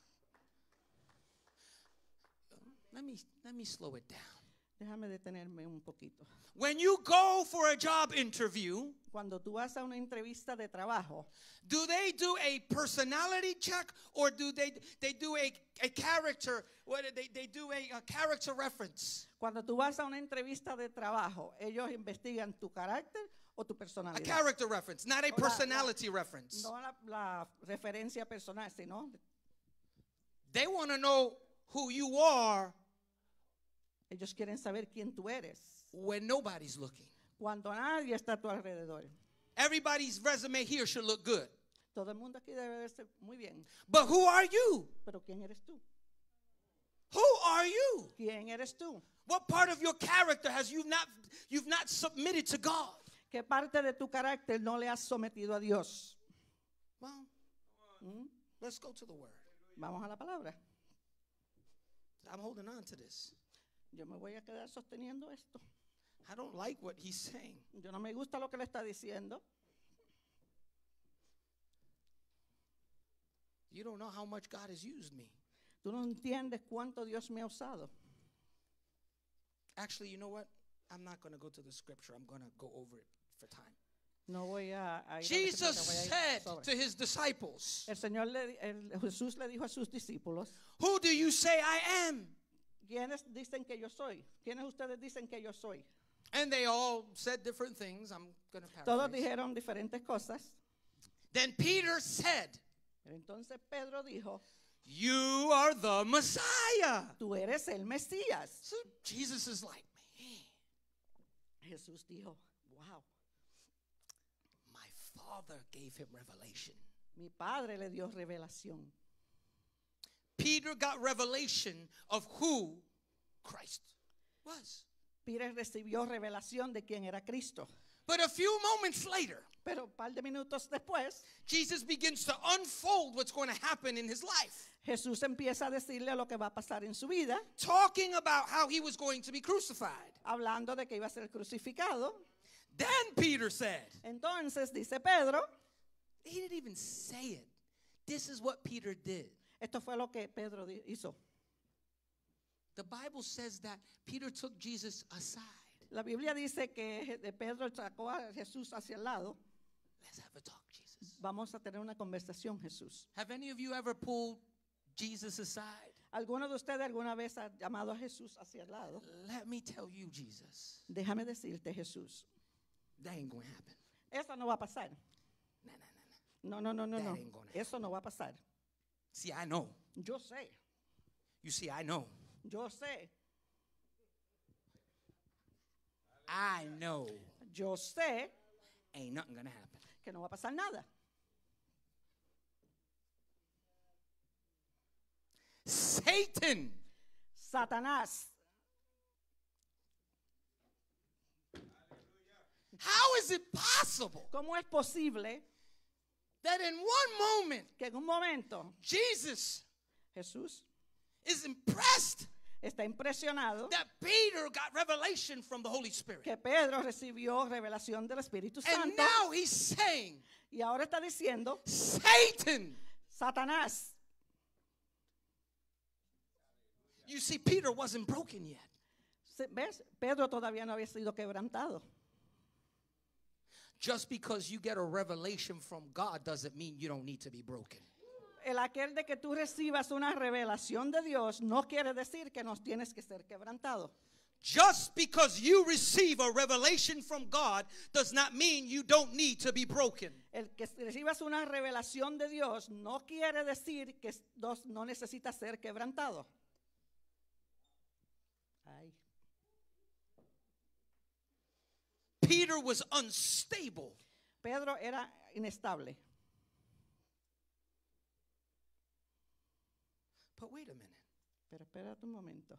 Let me let me slow it down. Déjame detenerme un poquito. When you go for a job interview, Cuando tú vas a una entrevista de trabajo, do they do a personality check or do they they do a, a character what they they do a, a character reference? cuando tú vas a una entrevista de trabajo, ellos investigan tu carácter o tu A personalidad. character reference, not a O la- personality la- reference. No la, la referencia personal, sino They want to know who you are ellos quieren saber quién tú eres. when nobody's looking. Cuando nadie está a tu alrededor. Everybody's resume here should look good. Todo el mundo aquí debe verse muy bien. But who are you? Pero ¿quién eres tú? Who are you? ¿Quién eres tú? What part of your character has you not you've not submitted to God? ¿Qué parte de tu carácter no le has sometido a Dios? Well, ¿Mm? let's go to the word. Vamos a la palabra. I'm holding on to this. Yo me voy a quedar sosteniendo esto. I don't like what he's saying. Yo no me gusta lo que le está diciendo. You don't know how much God has used me. Tú no entiendes cuánto Dios me ha usado. Actually, you know what? I'm not going to go to the scripture. I'm going to go over it for time. No voy a, a ir a la Jesus escritura, voy a ir said sobre. to his disciples, El Señor le, di- el- Jesús le dijo a sus discípulos, who do you say I am? ¿quiénes dicen que yo soy? ¿Quiénes ustedes dicen que yo soy? And they all said different things. I'm going to Todos paraphrase. dijeron diferentes cosas. Then Peter said, Entonces Pedro dijo, you are the Messiah. tú eres el Mesías. So Jesus is like, man, Jesús dijo, wow, my Father gave him revelation. mi Padre le dio revelación. Peter got revelation of who Christ was. Peter recibió revelación de quién era Cristo. But a few moments later, Pero un par de minutos después, Jesus begins to unfold what's going to happen in his life, Jesús empieza a decirle lo que va a pasar en su vida, talking about how he was going to be crucified. hablando de que iba a ser crucificado. Then Peter said, Entonces dice Pedro, he didn't even say it. This is what Peter did. esto fue lo que Pedro di- hizo. The Bible says that Peter took Jesus aside. La Biblia dice que de Pedro sacó a Jesús hacia el lado. Let's have a talk, Jesus. Vamos a tener una conversación, Jesús. Have any of you ever pulled Jesus aside? ¿Alguno de ustedes alguna vez ha llamado a Jesús hacia el lado? Let me tell you, Jesus, Déjame decirte, Jesús, that ain't going to happen. eso no va a pasar. Nah, nah, nah, nah. No, no, no, no, That no. ain't gonna happen. Eso no va a pasar. See, I know. Yo sé, You see, I know. yo sé, I know yo sé ain't nothing going to happen. que no va a pasar nada. Satan, Satanás, how is it possible ¿cómo es posible that in one moment que en un momento Jesus Jesús is impressed está impresionado that Peter got revelation from the Holy Spirit? que Pedro recibió revelación del Espíritu And Santo now he's saying, y ahora está diciendo, Satan. Satanás? You see, Peter wasn't broken yet. Se- ¿Ves? Pedro todavía no había sido quebrantado. Just because you get a revelation from God doesn't mean you don't need to be broken. El aquel de que tú recibas una revelación de Dios no quiere decir que nos tienes que ser quebrantado. Just because you receive a revelation from God does not mean you don't need to be broken. El que recibas una revelación de Dios no quiere decir que dos no necesita ser quebrantado. Ay. Peter was unstable. Pedro era inestable. But wait a minute. Pero espérate un momento.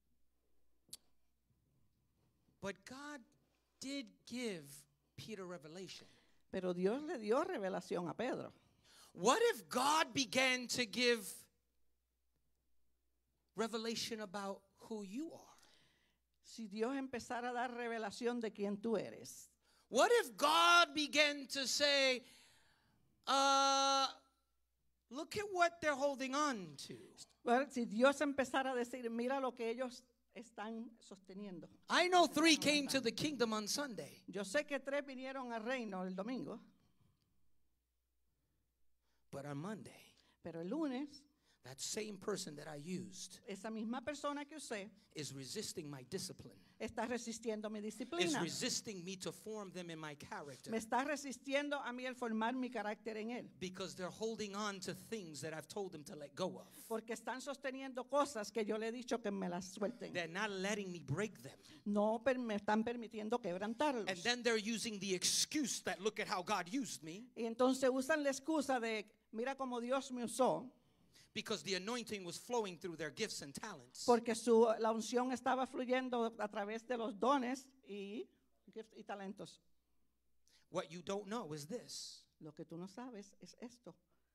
But God did give Peter revelation. Pero Dios le dio revelación a Pedro. What if God began to give revelation about who you are? Si Dios empezara a dar revelación de quién tú eres. What if God began to say, uh, look at what they're holding on to? Bueno, si Dios empezara a decir, mira lo que ellos están sosteniendo. I know three came to the kingdom on Sunday, Yo sé que tres vinieron al reino el domingo, but on Monday, pero el lunes that same person that I used esa misma persona que usé is resisting my discipline, está resistiendo mi is disciplina. resisting me to form them in my character, Me está resistiendo a mí el formar mi carácter en él. because they're holding on to things that I've told them to let go of. Porque están sosteniendo cosas que yo le he dicho que me las suelten. They're not letting me break them. No per- me están permitiendo quebrantarlos. And then they're using the excuse that look at how God used me, Y entonces usan la excusa de, mira cómo Dios me usó, because the anointing was flowing through their gifts and talents. porque su, la unción estaba fluyendo a través de los dones y, gifts y talentos. What you don't know is this. Lo que tú no sabes es esto.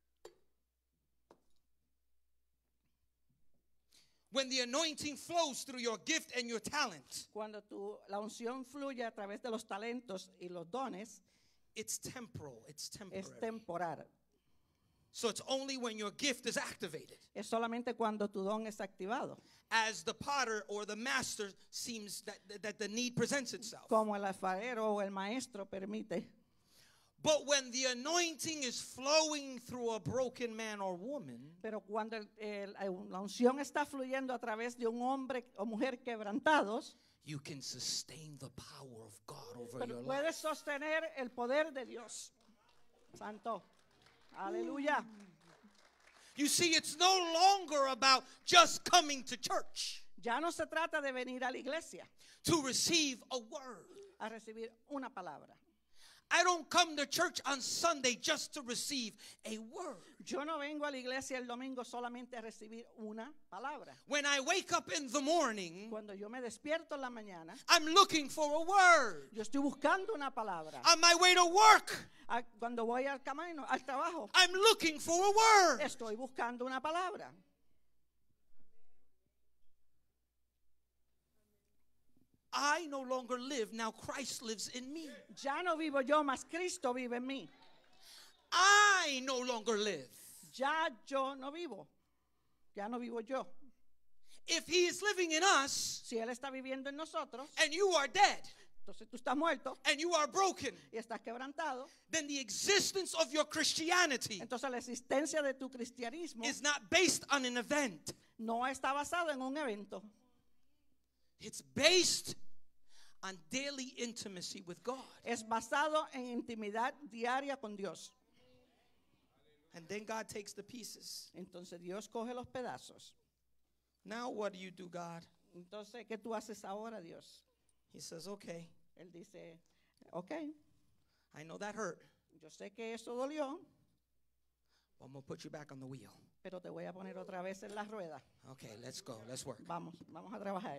When the anointing flows through your gift and your talent, Cuando tu, la unción fluye a través de los talentos y los dones, it's temporal, it's es temporary. temporal. So it's only when your gift is activated, Es solamente cuando tu don es activado. as the potter or the master seems that, that the need presents itself. Como el alfarero o el maestro permite. But when the anointing is flowing through a broken man or woman, Pero cuando el- el- la unción está fluyendo a través de un hombre o mujer quebrantados, you can sustain the power of God over pero your puedes life. sostener el poder de Dios. Santo. Aleluya. You see, it's no longer about just coming to church Ya no se trata de venir a la iglesia to receive a word. a recibir una palabra. I don't come to church on Sunday just to receive a word. Yo no vengo a la iglesia el domingo solamente a recibir una palabra. When I wake up in the morning, Cuando yo me despierto en la mañana, I'm looking for a word. yo estoy buscando una palabra. On my way to work, Ah, Cuando voy al camino, al trabajo, I'm looking for a word. estoy buscando una palabra. I no longer live, now Christ lives in me. Ya no vivo yo, mas Cristo vive en mí. I no longer live. Ya yo no vivo. Ya no vivo yo. If he is living in us Si Él está viviendo en nosotros, and you are dead entonces tú estás muerto and you are broken, y estás quebrantado. then the existence of your Christianity Entonces la existencia de tu cristianismo is not based on an event. no está basada en un evento. It's based on daily intimacy with God. Es basado en intimidad diaria con Dios. And then God takes the pieces. Entonces Dios coge los pedazos. Now what do you do, God? Entonces, ¿qué tú haces ahora, Dios? He says, okay, Él dice, ok, I know that hurt, yo sé que eso dolió, but I'm going to put you back on the wheel. pero te voy a poner otra vez en la rueda. Okay, let's go. Let's work. Vamos, vamos a trabajar.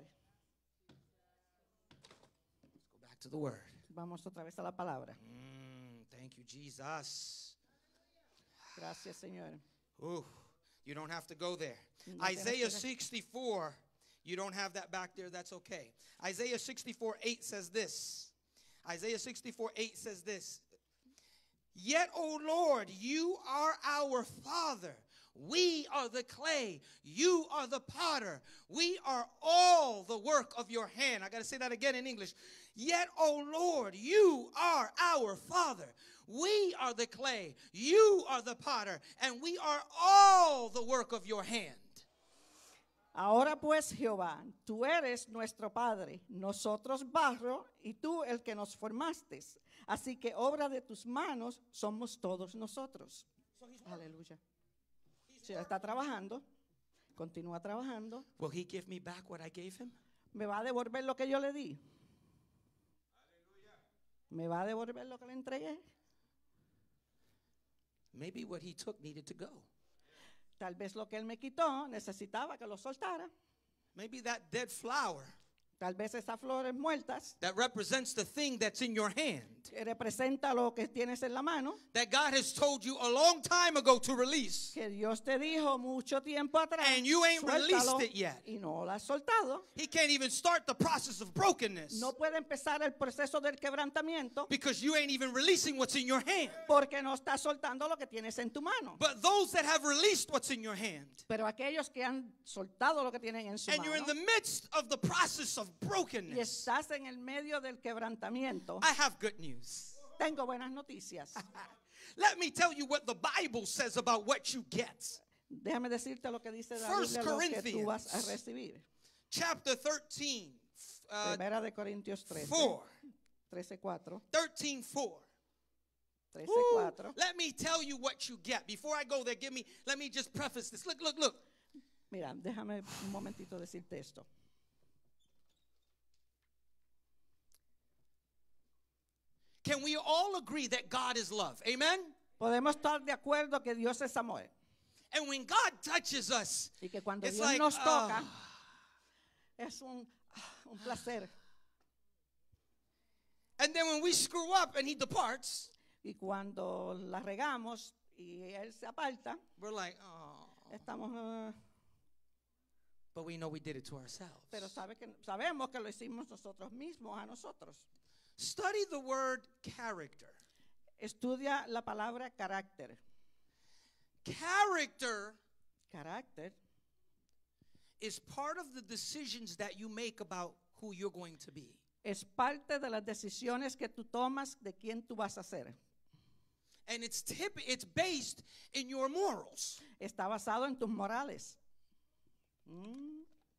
Let's go back to the word. Vamos otra vez a la palabra. Mm, thank you, Jesus. Gracias, Señor. Ooh, you don't have to go there. No tienes que Isaiah ir. sixty-four, you don't have that back there, that's okay. Isaiah sixty-four eight says this. Isaiah sixty-four eight says this. Yet, O Lord, you are our Father. We are the clay. You are the potter. We are all the work of your hand. I got to say that again in English. Yet, O Lord, you are our Father. We are the clay. You are the potter. And we are all the work of your hand. Ahora pues, Jehová, tú eres nuestro Padre, nosotros barro y tú el que nos formaste. Así que obra de tus manos somos todos nosotros. Aleluya. Si él está trabajando, continúa trabajando, Will he give me back what I gave him? ¿me va a devolver lo que yo le di? ¿Me va a devolver lo que le entregué? Maybe what he took needed to go. Tal vez lo que él me quitó necesitaba que lo soltara. Maybe that dead flower Tal vez esas flores muertas that represents the thing that's in your hand, que representa lo que tienes en la mano, that God has told you a long time ago to release, que Dios te dijo mucho tiempo atrás, and you ain't suéltalo, released it yet. y no lo has soltado. He can't even start the process of brokenness No puede empezar el proceso del quebrantamiento because you ain't even releasing what's in your hand. porque no estás soltando lo que tienes en tu mano. But those that have released what's in your hand, Pero aquellos que han soltado lo que tienen en su and you're in mano the midst of the process of y brokenness, estás en el medio del quebrantamiento, I have good news. tengo buenas noticias. Let me tell you what the Bible says about what you get. Déjame decirte lo que dice la First Biblia, lo que tú Corinthians. vas a recibir. Chapter thirteen, uh, Primera de Corintios trece, four. trece, cuatro, thirteen, four. trece, Woo. cuatro. Let me tell you what you get. Before I go there, give me, let me just preface this. Look, look, look. Mira, déjame un momentito decirte esto. Can we all agree that God is love? Amen? Podemos estar de acuerdo que Dios es amor And when God touches us, y que cuando it's Dios like, nos toca ah. es un, un placer. And then when we screw up and he departs, Y cuando la regamos y Él se aparta, we're like, oh. estamos, uh, But we know we did it to ourselves. pero sabe que, sabemos que lo hicimos nosotros mismos a nosotros. Study the word character. Estudia la palabra carácter. Character Carácter is part of the decisions that you make about who you're going to be. es parte de las decisiones que tú tomas de quién tú vas a ser. And it's tip, it's based in your morals. Está basado en tus morales. Mm,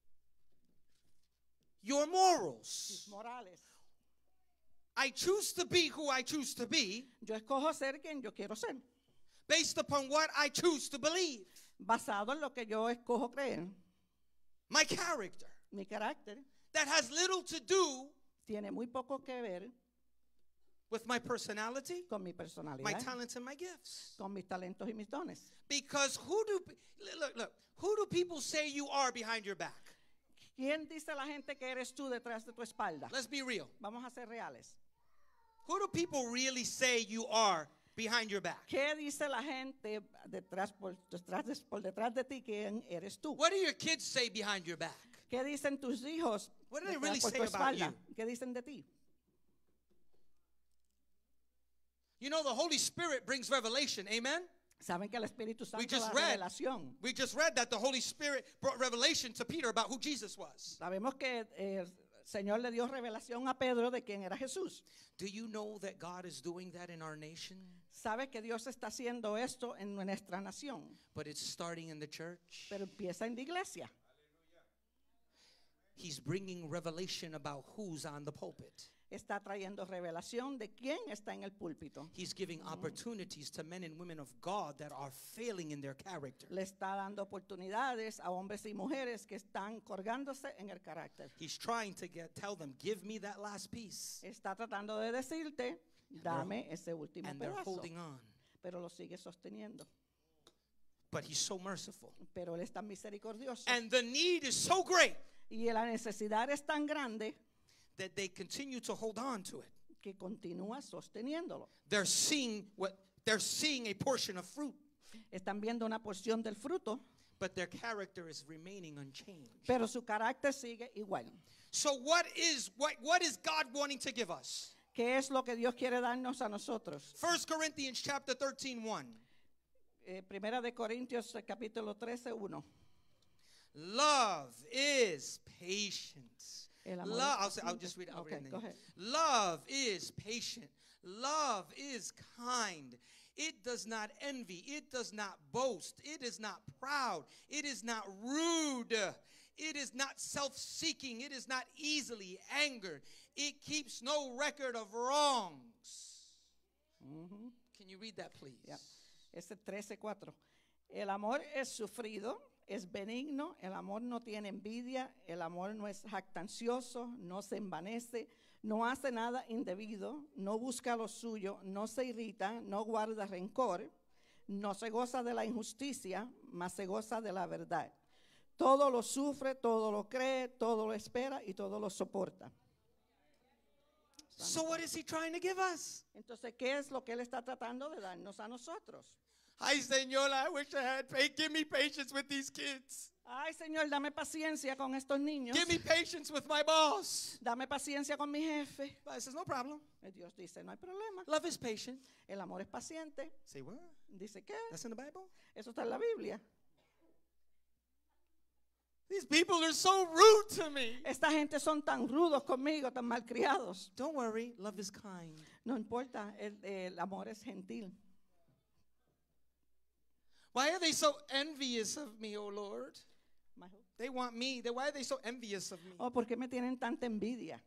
Your morals. tus morales. I choose to be who I choose to be Yo escojo ser quien yo quiero ser, based upon what I choose to believe. basado en lo que yo escojo creer. My character. Mi carácter That has little to do tiene muy poco que ver with my personality, con mi my personalidad, talents, and my gifts. con mis talentos y mis dones. Because who do, look, look, who do people say you are behind your back? ¿Quién dice la gente que eres tú detrás de tu espalda? Let's be real. Vamos a ser reales. Who do people really say you are behind your back? ¿Qué dice la gente detrás por detrás de, por detrás de ti? ¿Quién eres tú? What do your kids say behind your back? ¿Qué dicen tus hijos What do they detrás really por say tu about espalda? ¿Qué dicen de ti? You know, the Holy Spirit brings revelation. Amen? Saben que el Espíritu Santo We just da read. revelación. We just read that the Holy Spirit brought revelation to Peter about who Jesus was. Sabemos que eh, el Señor le dio revelación a Pedro de quién era Jesús. Do you know that God is doing that in our nation? Sabe que Dios está haciendo esto en nuestra nación, But it's starting in the church. pero empieza en la iglesia. He's bringing revelation about who's on the pulpit. Está trayendo revelación de quién está en el púlpito. He's giving opportunities to men and women of God that are failing in their character. Le está dando oportunidades a hombres y mujeres que están colgándose en el carácter. He's trying to get tell them, give me that last piece. Está tratando de decirte, dame ese último And they're pedazo, holding on. pero lo sigue sosteniendo. But he's so merciful. Pero Él es tan misericordioso. And the need is so great Y la necesidad es tan grande that they continue to hold on to it. que continúa sosteniéndolo. They're seeing what they're seeing a portion of fruit, Están viendo una porción del fruto, but their character is remaining unchanged. pero su carácter sigue igual. So what is what what is God wanting to give us? ¿Qué es lo que Dios quiere darnos a nosotros? First Corinthians chapter thirteen, one. Eh, Primera de Corintios eh, capítulo trece, uno. Love is patient. El amor Love, es I'll, say, I'll paciente. just read it. I'll Okay, read it go in ahead. Love is patient. Love is kind. It does not envy. It does not boast. It is not proud. It is not rude. It is not self-seeking. It is not easily angered. It keeps no record of wrongs. Ujú. Can you read that, please? Ya. Ese trece, cuatro. El amor es sufrido, es benigno, el amor no tiene envidia, el amor no es jactancioso, no se envanece, no hace nada indebido, no busca lo suyo, no se irrita, no guarda rencor, no se goza de la injusticia, mas se goza de la verdad. Todo lo sufre, todo lo cree, todo lo espera y todo lo soporta. So what is he trying to give us? Entonces, ¿qué es lo que Él está tratando de darnos a nosotros? Ay, Señor, I wish I had faith. Give me patience with these kids. Ay, Señor, dame paciencia con estos niños. Give me patience with my boss. Dame paciencia con mi jefe. God says, no problem. Y Dios dice, no hay problema. Love is patient. El amor es paciente. Say what? Dice, ¿qué? That's in the Bible? Eso está en la Biblia. These people are so rude to me. Esta gente son tan rudos conmigo, tan malcriados. Don't worry, love is kind. No importa, el, el amor es gentil. Why are they so envious of me, oh Lord? My who? They want me. They, why are they so envious of me? Oh, ¿por qué me tienen tanta envidia?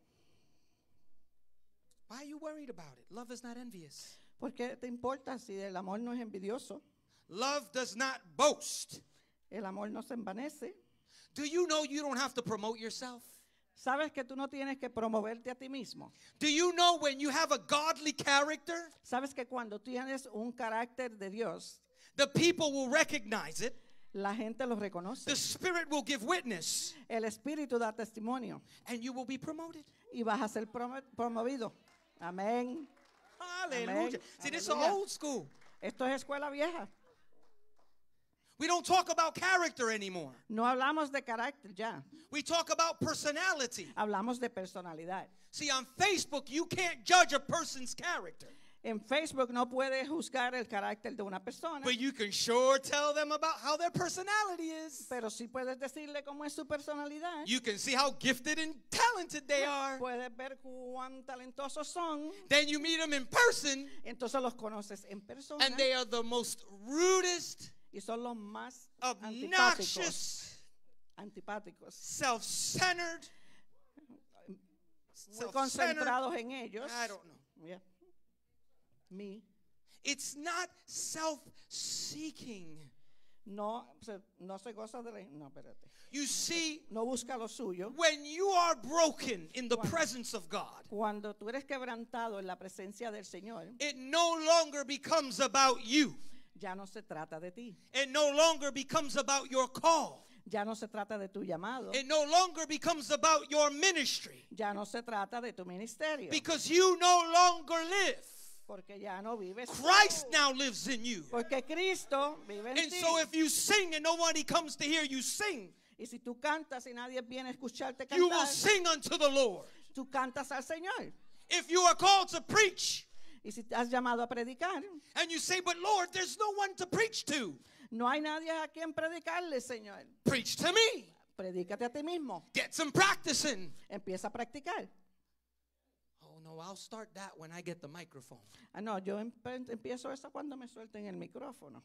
Why are you worried about it? Love is not envious. ¿Por qué te importa si el amor no es envidioso? Love does not boast. El amor no se envanece. Do you know you don't have to promote yourself? ¿Sabes que tú no tienes que promoverte a ti mismo? Do you know when you have a godly character, ¿Sabes que cuando tienes un carácter de Dios, the people will recognize it? la gente lo reconoce? The Spirit will give witness, El Espíritu da testimonio and you will be promoted. y vas a ser promo- promovido. Amén. Hallelujah. Amén. See, this is Aleluya. old school. Esto es escuela vieja. We don't talk about character anymore. No hablamos de carácter ya. We talk about personality. Hablamos de personalidad. See, on Facebook, you can't judge a person's character, En Facebook no puedes juzgar el carácter de una persona, but you can sure tell them about how their personality is. pero sí puedes decirle cómo es su personalidad. You can see how gifted and talented they are. Puedes ver cuán talentosos son. Then you meet them in person, Entonces los conoces en persona and they are the most rudest, y son los más antipáticos. obnoxious, Antipáticos. self-centered, Muy self-centered. concentrados en ellos. I don't know. Yeah. Me. It's not self-seeking. No, se, no se goza de la... No, espérate. You see, No busca lo suyo. when you are broken in the presence of God, Cuando tú eres quebrantado en la presencia del Señor, it no longer becomes about you. ya no se trata de ti. It no longer becomes about your call. Ya no se trata de tu llamado. It no longer becomes about your ministry, Ya no se trata de tu ministerio. because you no longer live. Porque ya no vives tú. Christ now lives in you. Porque Cristo vive en And ti. so if you sing and nobody comes to hear you sing, Y si tú cantas y nadie viene a escucharte you will cantar, sing unto the Lord. tú cantas al Señor. If you are called to preach Y si te has llamado a predicar, and you say, but Lord, there's no one to preach to, no hay nadie a quien predicarle, Señor. preach to me. Predícate a ti mismo. Get some practicing. Empieza a practicar. Oh no, I'll start that when I get the microphone. Ah, no, yo empe- empiezo eso cuando me suelten el micrófono.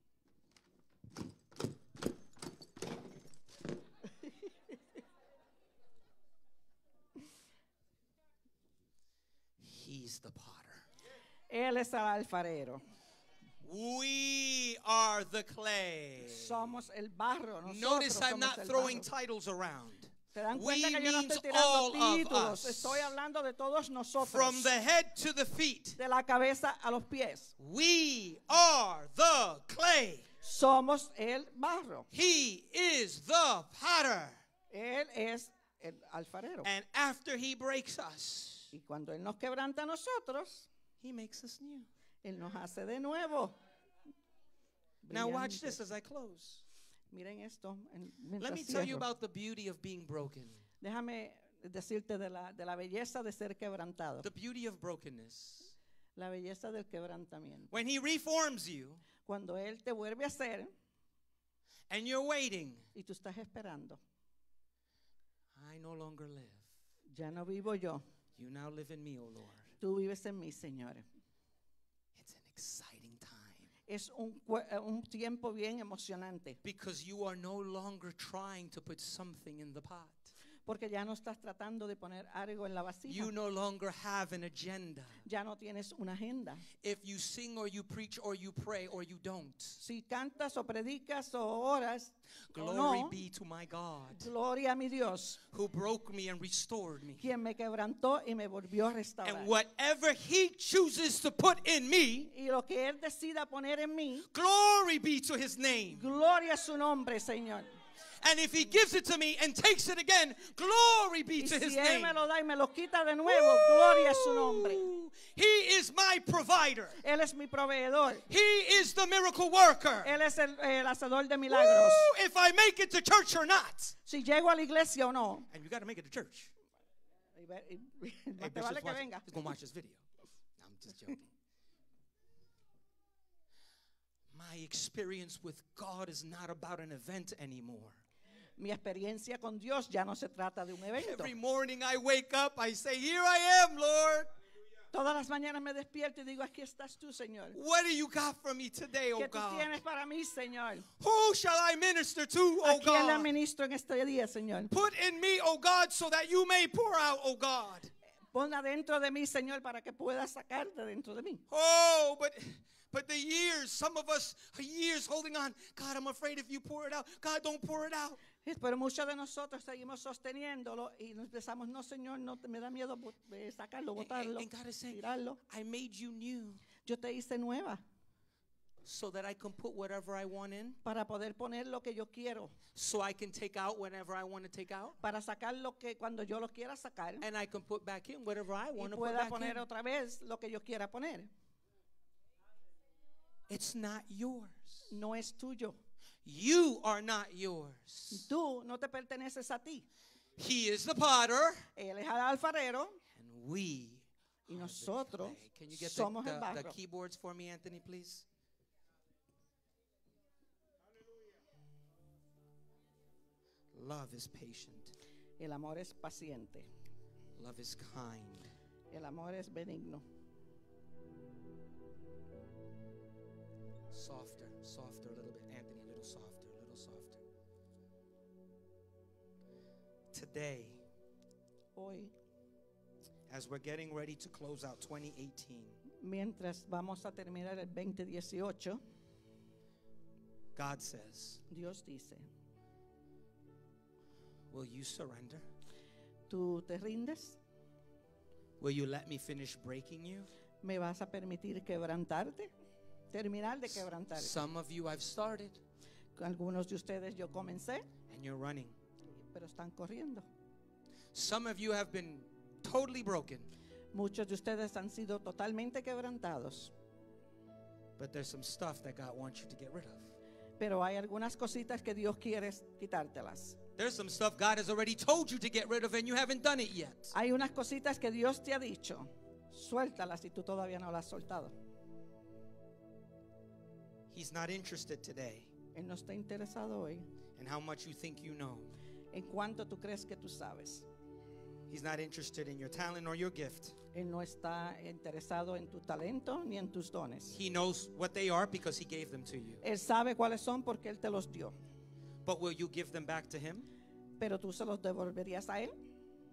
He's the potter. Él es el alfarero. We are the clay. Somos el barro. Nosotros Notice I'm somos not el throwing barro. titles around. ¿Se dan We cuenta que yo no means estoy all tirando of títulos? us. Estoy hablando de todos nosotros. From the head to the feet, De la cabeza a los pies. we are the clay. Somos el barro. He is the potter. Él es el alfarero. And after he breaks us, Y cuando Él nos quebranta a nosotros, he makes us new. Él nos hace de nuevo. Now watch Brillantes. this as I close. Miren esto. en- Let mientras me tell you cierro. about the beauty of being broken. Déjame decirte de la, de la belleza de ser quebrantado. The beauty of brokenness. La belleza del quebrantamiento. When he reforms you Cuando Él te vuelve a hacer and you're waiting, y tú estás esperando. I no longer live. Ya no vivo yo. You now live in me, O Lord. Tú vives en mí, Señor. It's an exciting time Es un, cue- eh, un tiempo bien emocionante. because you are no longer trying to put something in the pot. Porque ya no estás tratando de poner algo en la vasija. You no longer have an agenda. Ya no tienes una agenda. If you sing or you preach or you pray or you don't, Si cantas o predicas o oras, o glory no, be to my God gloria a mi Dios, who broke me and restored me. quien me quebrantó y me volvió a restaurar. And whatever he chooses to put in me, Y lo que Él decida poner en mí, glory be to his name. gloria a su nombre, Señor. And if he gives it to me and takes it again, glory be Y to his si Él name. me lo da y me lo quita de nuevo, gloria a su nombre. Ooh, he is my provider. Él es mi proveedor. He is the miracle worker. Él es el, el hacedor de milagros. Ooh, if I make it to church or not. Si llego a la iglesia o no. And you got to make it to church. Y ve- y- y- Hey, más te Bishop's vale que watching- venga. he's going to watch this video. I'm just joking. My experience with God is not about an event anymore. Mi experiencia con Dios ya no se trata de un evento. Every morning I wake up, I say, here I am, Lord. Todas las mañanas me despierto y digo, aquí estás tú, Señor. What do you got for me today, oh ¿Qué tú God? tienes para mí, Señor? Who shall I minister to, ¿A oh quién le God? administro en este día, Señor? Put in me, oh God, so that you may pour out, oh God. Pon adentro de mí, Señor, para que pueda sacarte dentro de mí. Oh, but but the years, some of us are years holding on. God, I'm afraid if you pour it out, God, don't pour it out. Pero muchos de nosotros seguimos sosteniéndolo y nos pensamos, no, Señor, no te- me da miedo bo- eh, sacarlo, And, botarlo, and God is saying, tirarlo. I made you new Yo te hice nueva so that I can put whatever I want in, para poder poner lo que yo quiero, so I can take out whatever I want to take out, para sacar lo que cuando yo lo quiera sacar and I can put back in whatever I y want to put pueda back poner in. otra vez lo que yo quiera poner. It's not yours. No es tuyo. You are not yours. Tú no te perteneces a ti. He is the potter, Él es el alfarero and we y are the nosotros clay. Can you get the, somos el the, the barro. keyboards for me, Anthony, please? Love is patient. El amor es paciente. Love is kind. El amor es benigno. Softer, softer a little bit. Anthony, a little softer, a little softer. Today, Hoy, as we're getting ready to close out twenty eighteen, mientras vamos a terminar el veinte dieciocho, God says, Dios dice, will you surrender? ¿tú te rindes? Will you let me finish breaking you? ¿Me vas a permitir quebrantarte? Terminar de quebrantarte. Some of you I've started, Algunos de ustedes yo comencé, and you're running. pero están corriendo. Some of you have been totally broken, Muchos de ustedes han sido totalmente quebrantados, but there's some stuff that God wants you to get rid of. pero hay algunas cositas que Dios quiere quitártelas. There's some stuff God has already told you to get rid of, and you haven't done it yet. Hay unas cositas que Dios te ha dicho, suéltalas si tú todavía no las has soltado. He's not interested today Él no está interesado hoy in how much you think you know. en cuánto tú crees que tú sabes. He's not interested in your talent or your gift. Él no está interesado en tu talento ni en tus dones. He knows what they are because he gave them to you. Él sabe cuáles son porque Él te los dio. But will you give them back to him? Pero tú se los devolverías a Él.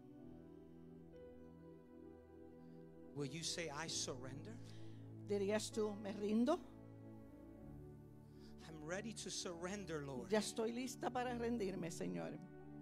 Will you say, I surrender? Dirías tú, me rindo. I'm ready to surrender, Lord. Ya estoy lista para rendirme, Señor.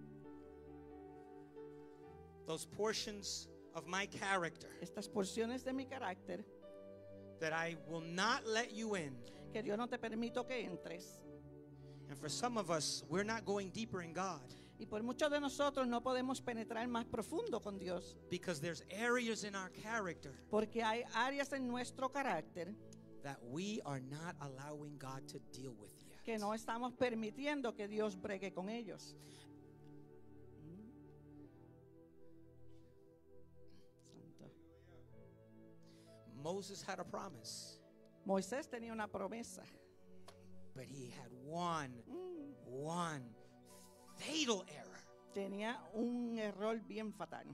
Those portions of my character Estas porciones de mi carácter that I will not let you in. que Dios no te permito que entres. And for some of us, we're not going deeper in God Y por muchos de nosotros no podemos penetrar más profundo con Dios. because there's areas in our character Porque hay áreas en nuestro carácter that we are not allowing God to deal with yet. que no estamos permitiendo que Dios bregue con ellos. Santo. Moses had a promise, Moisés tenía una promesa, but he had one, one fatal error. tenía un error bien fatal.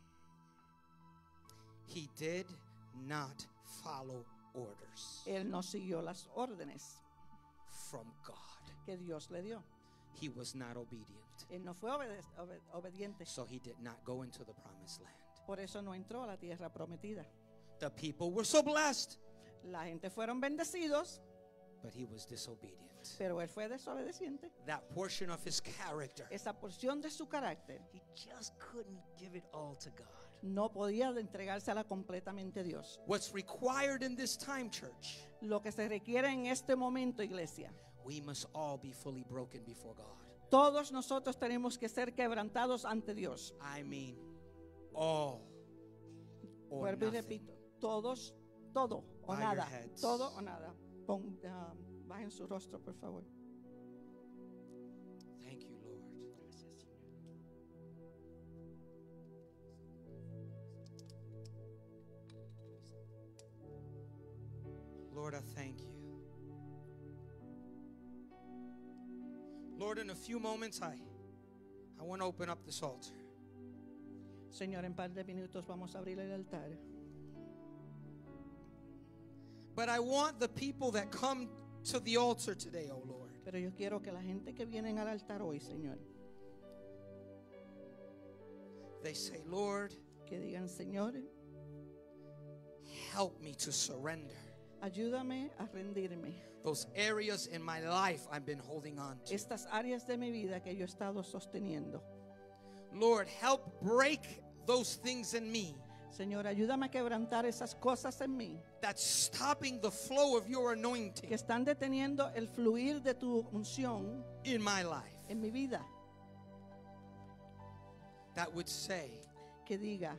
He did not follow orders Él no siguió las órdenes from God. que Dios le dio. He was not obedient. Él no fue obede- obe- obediente. So he did not go into the promised land. Por eso no entró a la tierra prometida. The people were so blessed, La gente fueron bendecidos, but he was disobedient. pero él fue desobediente. That portion of his character, Esa porción de su carácter he just couldn't give it all to God. no podía entregársela completamente a Dios. What's required in this time, church, Lo que se requiere en este momento, iglesia, we must all be fully broken before God. Todos nosotros tenemos que ser quebrantados ante Dios. I mean, all or Vuelvo y nothing. repito, todos, todo o Bow your nada, heads. todo o nada. Pon, ah, bajen su rostro, por favor. Thank you, Lord. Lord, I thank you. Lord, in a few moments, I, I want to open up this altar. Señor, en par de minutos vamos a abrir el altar. But I want the people that come to the altar today, oh Lord, Pero yo quiero que la gente que viene al altar hoy, Señor, they say, Lord, que digan, Señor, help me to surrender ayúdame a rendirme. those areas in my life I've been holding on to. Estas áreas de mi vida que yo he estado sosteniendo. Lord, help break those things in me Señor, ayúdame a quebrantar esas cosas en mí that's stopping the flow of your anointing que están deteniendo el fluir de tu unción in my life. en mi vida. That would say, Que diga,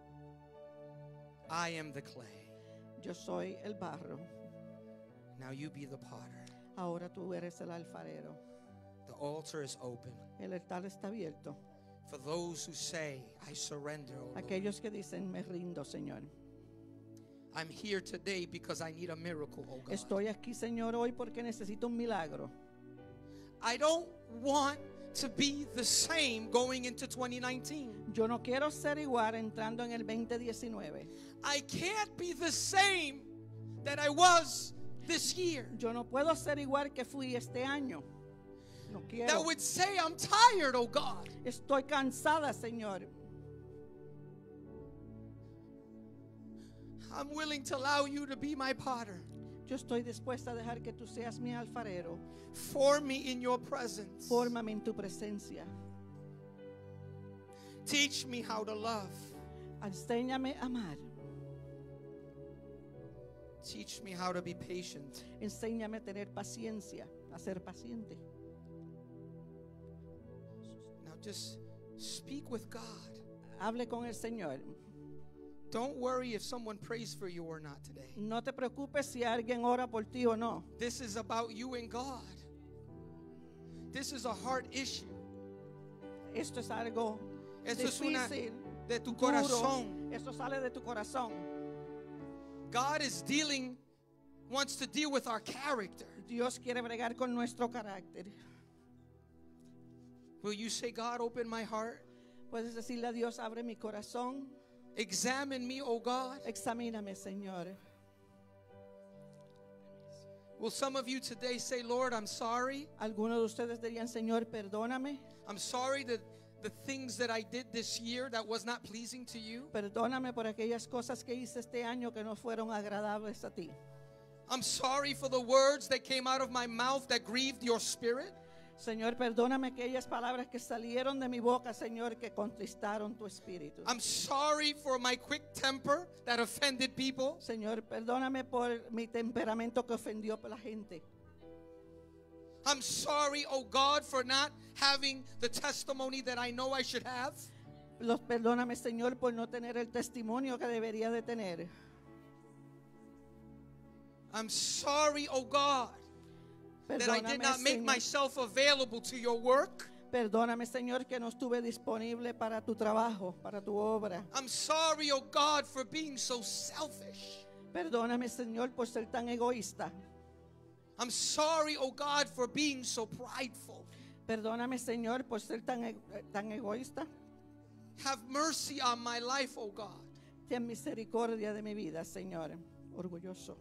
I am the clay. yo soy el barro, Now you be the potter. ahora tú eres el alfarero. The altar is open El altar está abierto. for those who say, I surrender, oh Lord. Aquellos que dicen, me rindo, Señor. I'm here today because I need a miracle, oh God. Estoy aquí, Señor, hoy porque necesito un milagro. I don't want to be the same going into twenty nineteen. Yo no quiero ser igual entrando en el veinte diecinueve. I can't be the same that I was this year. Yo no puedo ser igual que fui este año. No quiero. That would say, I'm tired, oh God. Estoy cansada, Señor. I'm willing to allow you to be my potter. Yo estoy dispuesta a dejar que tú seas mi alfarero. Form me in your presence. Fórmame en tu presencia. Teach me how to love. Enséñame a amar. Teach me how to be patient. Enséñame a tener paciencia, a ser paciente. Now just speak with God. Hable con el Señor. Don't worry if someone prays for you or not today. No te preocupes si alguien ora por ti o no. This is about you and God. This is a heart issue. Esto es algo Esto es una difícil, de tu duro. corazón. Esto sale de tu corazón. God is dealing, wants to deal with our character. Dios quiere bregar con nuestro carácter. Will you say, God, open my heart? Puedes decirle a Dios, abre mi corazón. Examine me, oh God. Examíname, Señor. Will some of you today say, Lord, I'm sorry. Algunos de ustedes dirían, Señor, perdóname. I'm sorry that the things that I did this year that was not pleasing to you. Perdóname por aquellas cosas que hice este año que no fueron agradables a ti. I'm sorry for the words that came out of my mouth that grieved your spirit. Señor, perdóname aquellas palabras que salieron de mi boca, Señor, que contristaron tu espíritu. I'm sorry for my quick temper that offended people. Señor, perdóname por mi temperamento que ofendió a la gente. I'm sorry, oh God, for not having the testimony that I know I should have. Los perdóname, Señor, por no tener el testimonio que debería de tener. I'm sorry, oh God, that I did not make Señor. myself available to your work. Perdóname, Señor, que no estuve disponible para tu trabajo, para tu obra. I'm sorry, oh God, for being so selfish. Perdóname, Señor, por ser tan egoísta. I'm sorry, oh God, for being so prideful. Perdóname, Señor, por ser tan, e- tan egoísta. Have mercy on my life, oh God. Ten misericordia de mi vida, Señor. Orgulloso.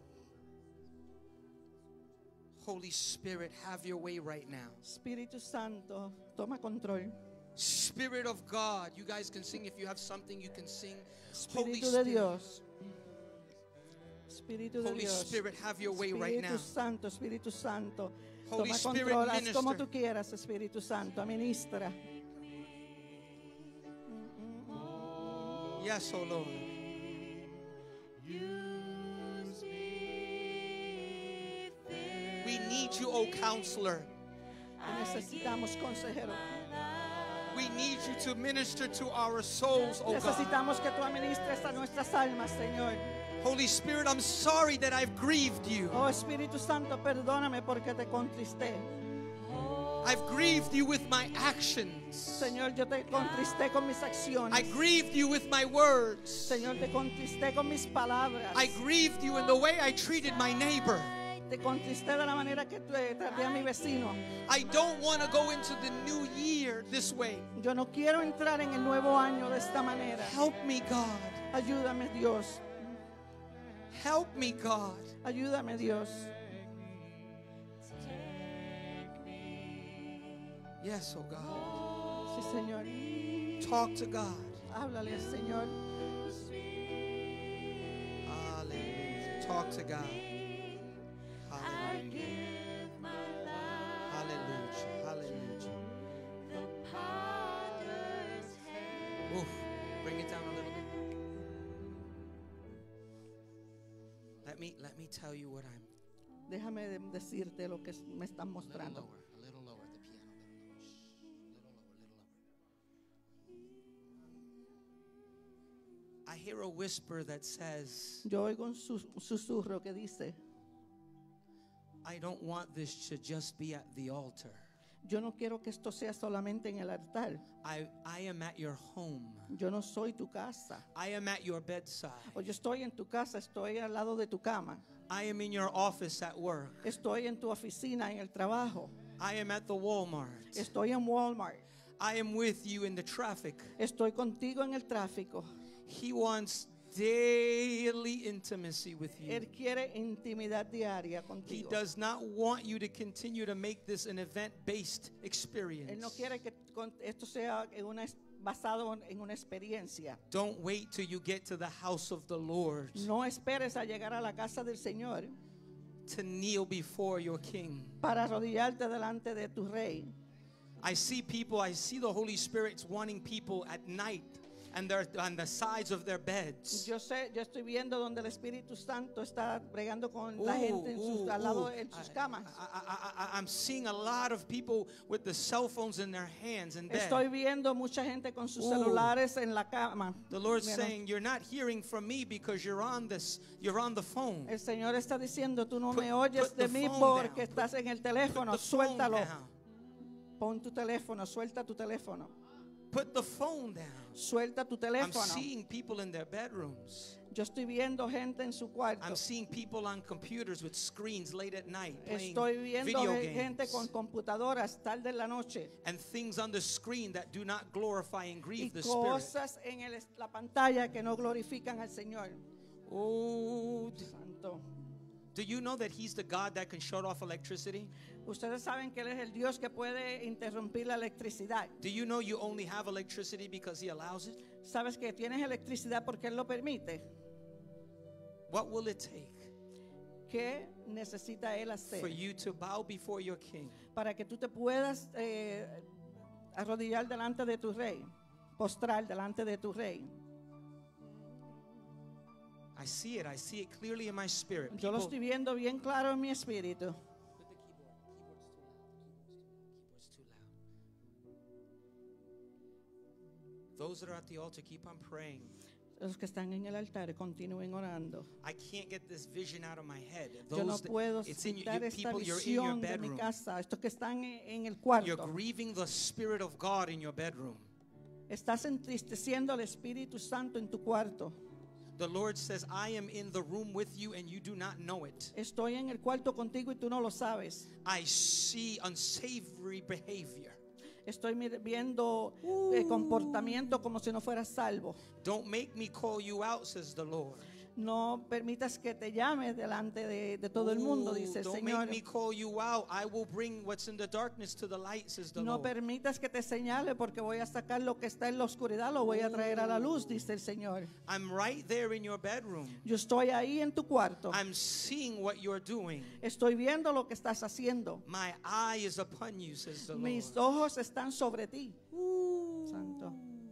Holy Spirit, have your way right now. Espíritu Santo, toma control. Spirit of God, you guys can sing if you have something you can sing. Holy Espíritu de Spirit, Dios. Espíritu de Holy Dios. Spirit, have your way right now. Espíritu Santo, Espíritu Santo. Holy Toma Spirit, control, haz como minister. tú quieras, Espíritu Santo. Administra. Yes, oh Lord. We need you, oh Counselor. Necesitamos consejero. We need you to minister to our souls, oh God. Necesitamos que tú administres a nuestras almas, Señor. Holy Spirit, I'm sorry that I've grieved you. Oh Espíritu Santo, perdóname porque te contristé. I've grieved you with my actions. Señor, yo te contristé con mis acciones. I grieved you with my words. Señor, te contristé con mis palabras. I grieved you in the way I treated my neighbor. Te contristé de la manera que traté a mi vecino. I don't want to go into the new year this way. Yo no quiero entrar en el nuevo año de esta manera. Help me, God. Ayúdame, Dios. Help me, God. Ayúdame, Dios. Yes, oh God. Sí, Señor. Talk to God. Háblale al Señor. Hallelujah. Talk to God. Hallelujah. Hallelujah. Hallelujah. Oof. Bring it down a little bit. Let me let me tell you what I'm. Déjame de- decirte lo que me están A little mostrando. lower, a little lower at the piano. Shh. Little lower, little lower. I hear a whisper that says, Yo oigo un sus- susurro que dice, I don't want this to just be at the altar. yo no quiero que esto sea solamente en el altar. I, I am at your home. Yo no soy tu casa. I am at your bedside. O yo estoy en tu casa, estoy al lado de tu cama. I am in your office at work. Estoy en tu oficina, en el trabajo. I am at the Walmart. Estoy en Walmart. I am with you in the traffic. Estoy contigo en el tráfico. He wants daily intimacy with you. Él quiere intimidad diaria He contigo. does not want you to continue to make this an event-based Él no experience. quiere que con- esto sea en una, es- basado en una experiencia. Don't wait till you get to the house of the Lord No esperes a llegar a la casa del Señor to kneel before your King. para arrodillarte delante de tu rey. I see people, I see the Holy Spirit's wanting people at night and they're on the sides of their beds. Yo sé, yo estoy viendo donde el Espíritu Santo está bregando con la Ooh, gente en sus, ooh, al lado ooh. en sus I- camas. I, I, I, I'm seeing a lot of people with the cell phones in their hands in bed. Estoy viendo mucha gente con sus Ooh. celulares en la cama. The Lord's Mira, saying, you're not hearing from me because you're on this, you're on the phone. el Señor está diciendo, tú no Put- me oyes put de the mí phone porque down. estás en el teléfono. Put the phone Suéltalo. down. Pon tu teléfono, suelta tu teléfono. Put the phone down. Suelta tu I'm teléfono. seeing people in their bedrooms. Yo estoy viendo gente en su cuarto. I'm seeing people on computers with screens late at night playing Estoy viendo video ge- gente con games computadoras tarde en la noche and things on the screen that do not glorify and y grieve the Spirit. cosas en el- la pantalla que no glorifican al Señor. Oh, d- Santo. do you know that He's the God that can shut off electricity? Ustedes saben que Él es el Dios que puede interrumpir la electricidad. Do you know you only have electricity because He allows it? ¿Sabes que tienes electricidad porque Él lo permite? What will it take ¿Qué necesita Él hacer for you to bow before your King? para que tú te puedas eh, arrodillar delante de tu rey, postrar delante de tu rey? I see it. I see it clearly in my spirit. Yo lo People- estoy viendo bien claro en mi espíritu. Put the keyboard. Keyboard's too loud. Keyboard's too loud. Those that are at the altar, keep on praying. Los que están en el altar continúen orando. I can't get this vision out of my head. Yo no Those that- puedo it's in you, quitar you esta people. You're in your visión de mi bedroom. casa. Estos que están en en el You're cuarto. grieving the Spirit of God in your bedroom. Estás entristeciendo al Espíritu Santo en tu cuarto. The Lord says, I am in the room with you and you do not know it. Estoy en el cuarto contigo y tú no lo sabes. I see unsavory behavior. Estoy mir- viendo eh, comportamiento como si no fueras salvo. Don't make me call you out, says the Lord. No permitas que te llame delante de, de todo el mundo, Ooh, dice el don't Señor. make me call you out. I will bring what's in the darkness to the light, says the No Lord. permitas que te señale porque voy a sacar lo que está en la oscuridad, lo voy a traer a la luz, dice el Señor. I'm right there in your bedroom. Yo estoy ahí en tu cuarto. I'm seeing what you're doing. Estoy viendo lo que estás haciendo. My eye is upon you, says the Mis Lord. ojos están sobre ti. Santo,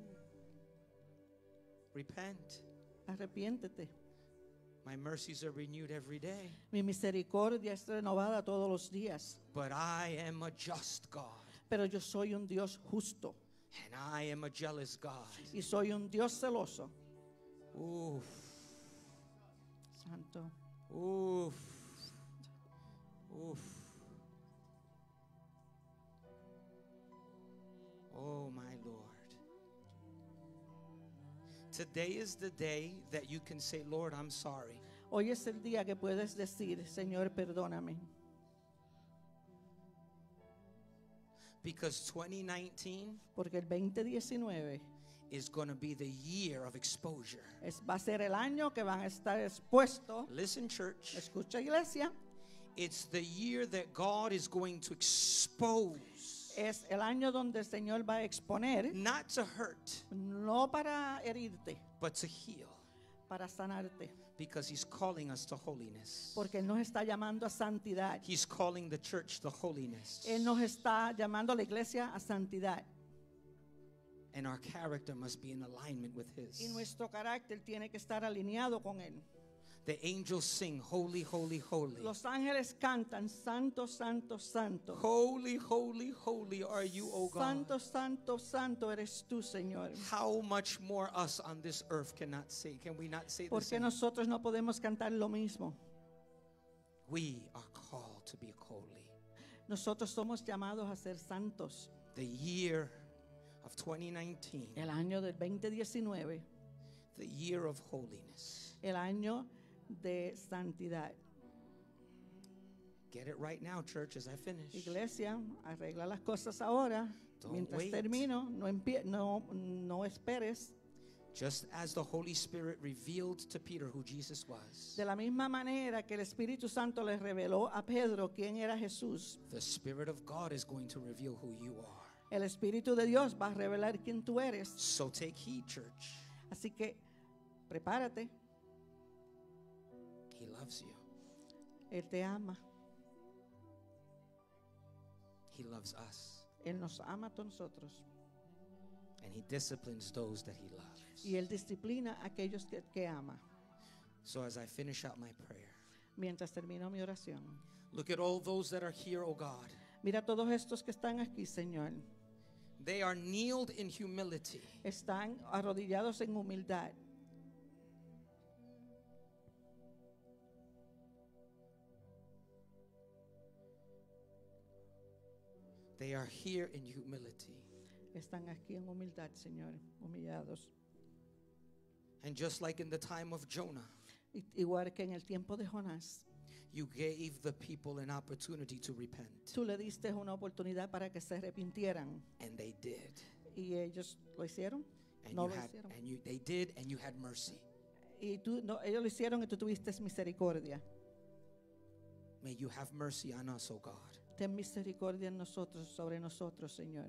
Repent. arrepiéntete. My mercies are renewed every day. Mi misericordia es renovada todos los días. But I am a just God. pero yo soy un Dios justo and I am a jealous God. y soy un Dios celoso. Oof, Santo. oof, oof. Oh, my Lord. Today is the day that you can say, Lord, I'm sorry. Hoy es el día que puedes decir, Señor, perdóname. Because twenty nineteen Porque el veinte diecinueve is going to be the year of exposure. es, va a ser el año que van a estar expuestos. Listen, church. Escucha, iglesia. It's the year that God is going to expose, Es el año donde el Señor va a exponer, not to hurt, no para herirte, but to heal. para sanarte. Because He's calling us to holiness. Porque Él nos está llamando a santidad. He's calling the church to holiness. Él nos está llamando a la iglesia a santidad. And our character must be in alignment with Y His. nuestro carácter tiene que estar alineado con Él. The angels sing, holy, holy, holy. Los ángeles cantan, santo, santo, santo. Holy, holy, holy are you, O God. Santo, santo, santo eres tú, Señor. How much more us on this earth cannot say? Can we not say the ¿Por qué same? nosotros no podemos cantar lo mismo? We are called to be holy. Nosotros somos llamados a ser santos. The year of twenty nineteen, El año del veinte diecinueve, the year of holiness. el año de santidad. Get it right now, church, as I finish. Iglesia, arregla las cosas ahora. Don't Mientras wait. termino, no, empie- no, no esperes. Just as the Holy Spirit revealed to Peter who Jesus was, De la misma manera que el Espíritu Santo le reveló a Pedro quién era Jesús, the Spirit of God is going to reveal who you are. el Espíritu de Dios va a revelar quién tú eres. So take heed, church. Así que prepárate, He loves you. Él te ama, He loves us. Él nos ama a nosotros And He disciplines those that He loves. y Él disciplina a aquellos que, que ama. So as I finish out my prayer, Mientras termino mi oración, look at all those that are here, oh God. mira a todos estos que están aquí, Señor. They are kneeled in humility. Están arrodillados en humildad. They are here in humility. Están aquí en humildad, Señor, humillados. And just like in the time of Jonah, I- Igual que en el tiempo de Jonás, you gave the people an opportunity to repent. tú le diste una oportunidad para que se arrepintieran. And they did. Y ellos lo hicieron. And No you lo had hicieron. and you they did and you had mercy. Y tú, no, ellos lo hicieron y tú tuviste misericordia. May you have mercy on us, oh God. Ten misericordia en nosotros, sobre nosotros, Señor.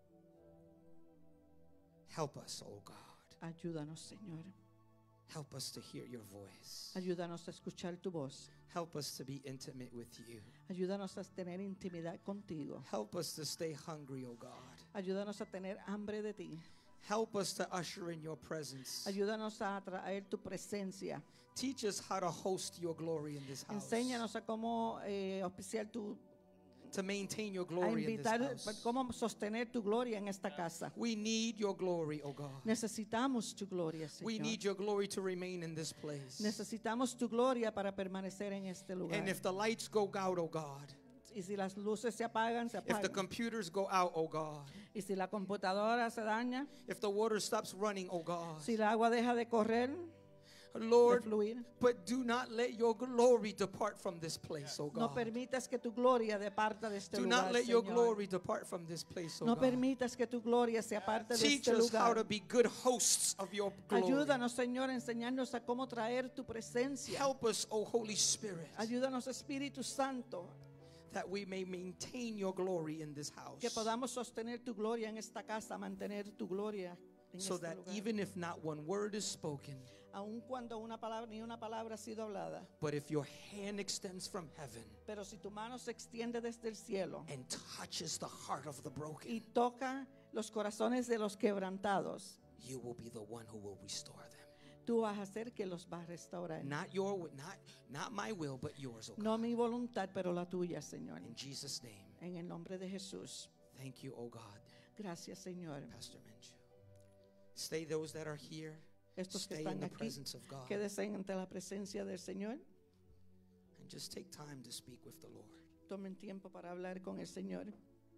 Help us, oh God. Ayúdanos, Señor. Help us to hear your voice. Ayúdanos a escuchar tu voz. Help us to be intimate with you. Ayúdanos a tener intimidad contigo. Help us to stay hungry, oh God. Ayúdanos a tener hambre de ti. Help us to usher in your presence. Ayúdanos a traer tu presencia. Teach us how to host your glory in this house. Enséñanos a cómo eh, auspiciar tu, To maintain your a glory in this invitar, house. cómo sostener tu gloria en esta casa. We need your glory, oh God. Necesitamos tu gloria, We Señor. need your glory to remain in this place. Necesitamos tu gloria para permanecer en este lugar. And if the lights go out, oh God, Y si las luces se apagan, se if the apagan. computers go out, oh God, Y si la computadora se daña, if the water stops running, oh God, si el agua deja de correr, de Lord, fluir, but do not let your glory depart from this place, oh no God. permitas que tu gloria departa de este Do lugar, not let your Señor. glory depart from this place, oh No God. permitas que tu gloria se aparte de Teach este us how lugar. to be good hosts of your glory. Ayúdanos, Señor, a enseñarnos a cómo traer tu presencia. Help us, oh Holy Spirit, Ayúdanos, Espíritu Santo, that we may maintain your glory in this house. que podamos sostener tu gloria en esta casa, mantener tu gloria en So este that lugar. even if not one word is spoken, Aun cuando una palabra, ni una palabra ha sido hablada, but if your hand extends from heaven pero si tu mano se extiende desde el cielo and touches the heart of the broken, y toca los corazones de los quebrantados, you will be the one who will restore them. tú vas a hacer que los vas a restaurar. Not your wi- not not my will, but yours, oh God. No mi voluntad, pero la tuya, Señor. In Jesus' name. En el nombre de Jesús. Thank you, oh God. Gracias, Señor. Pastor Menchu. Stay those that are here. Estos que Stay in están the aquí, presence of God. quédense ante la presencia del Señor. And just take time to speak with the Lord. Tomen tiempo para hablar con el Señor.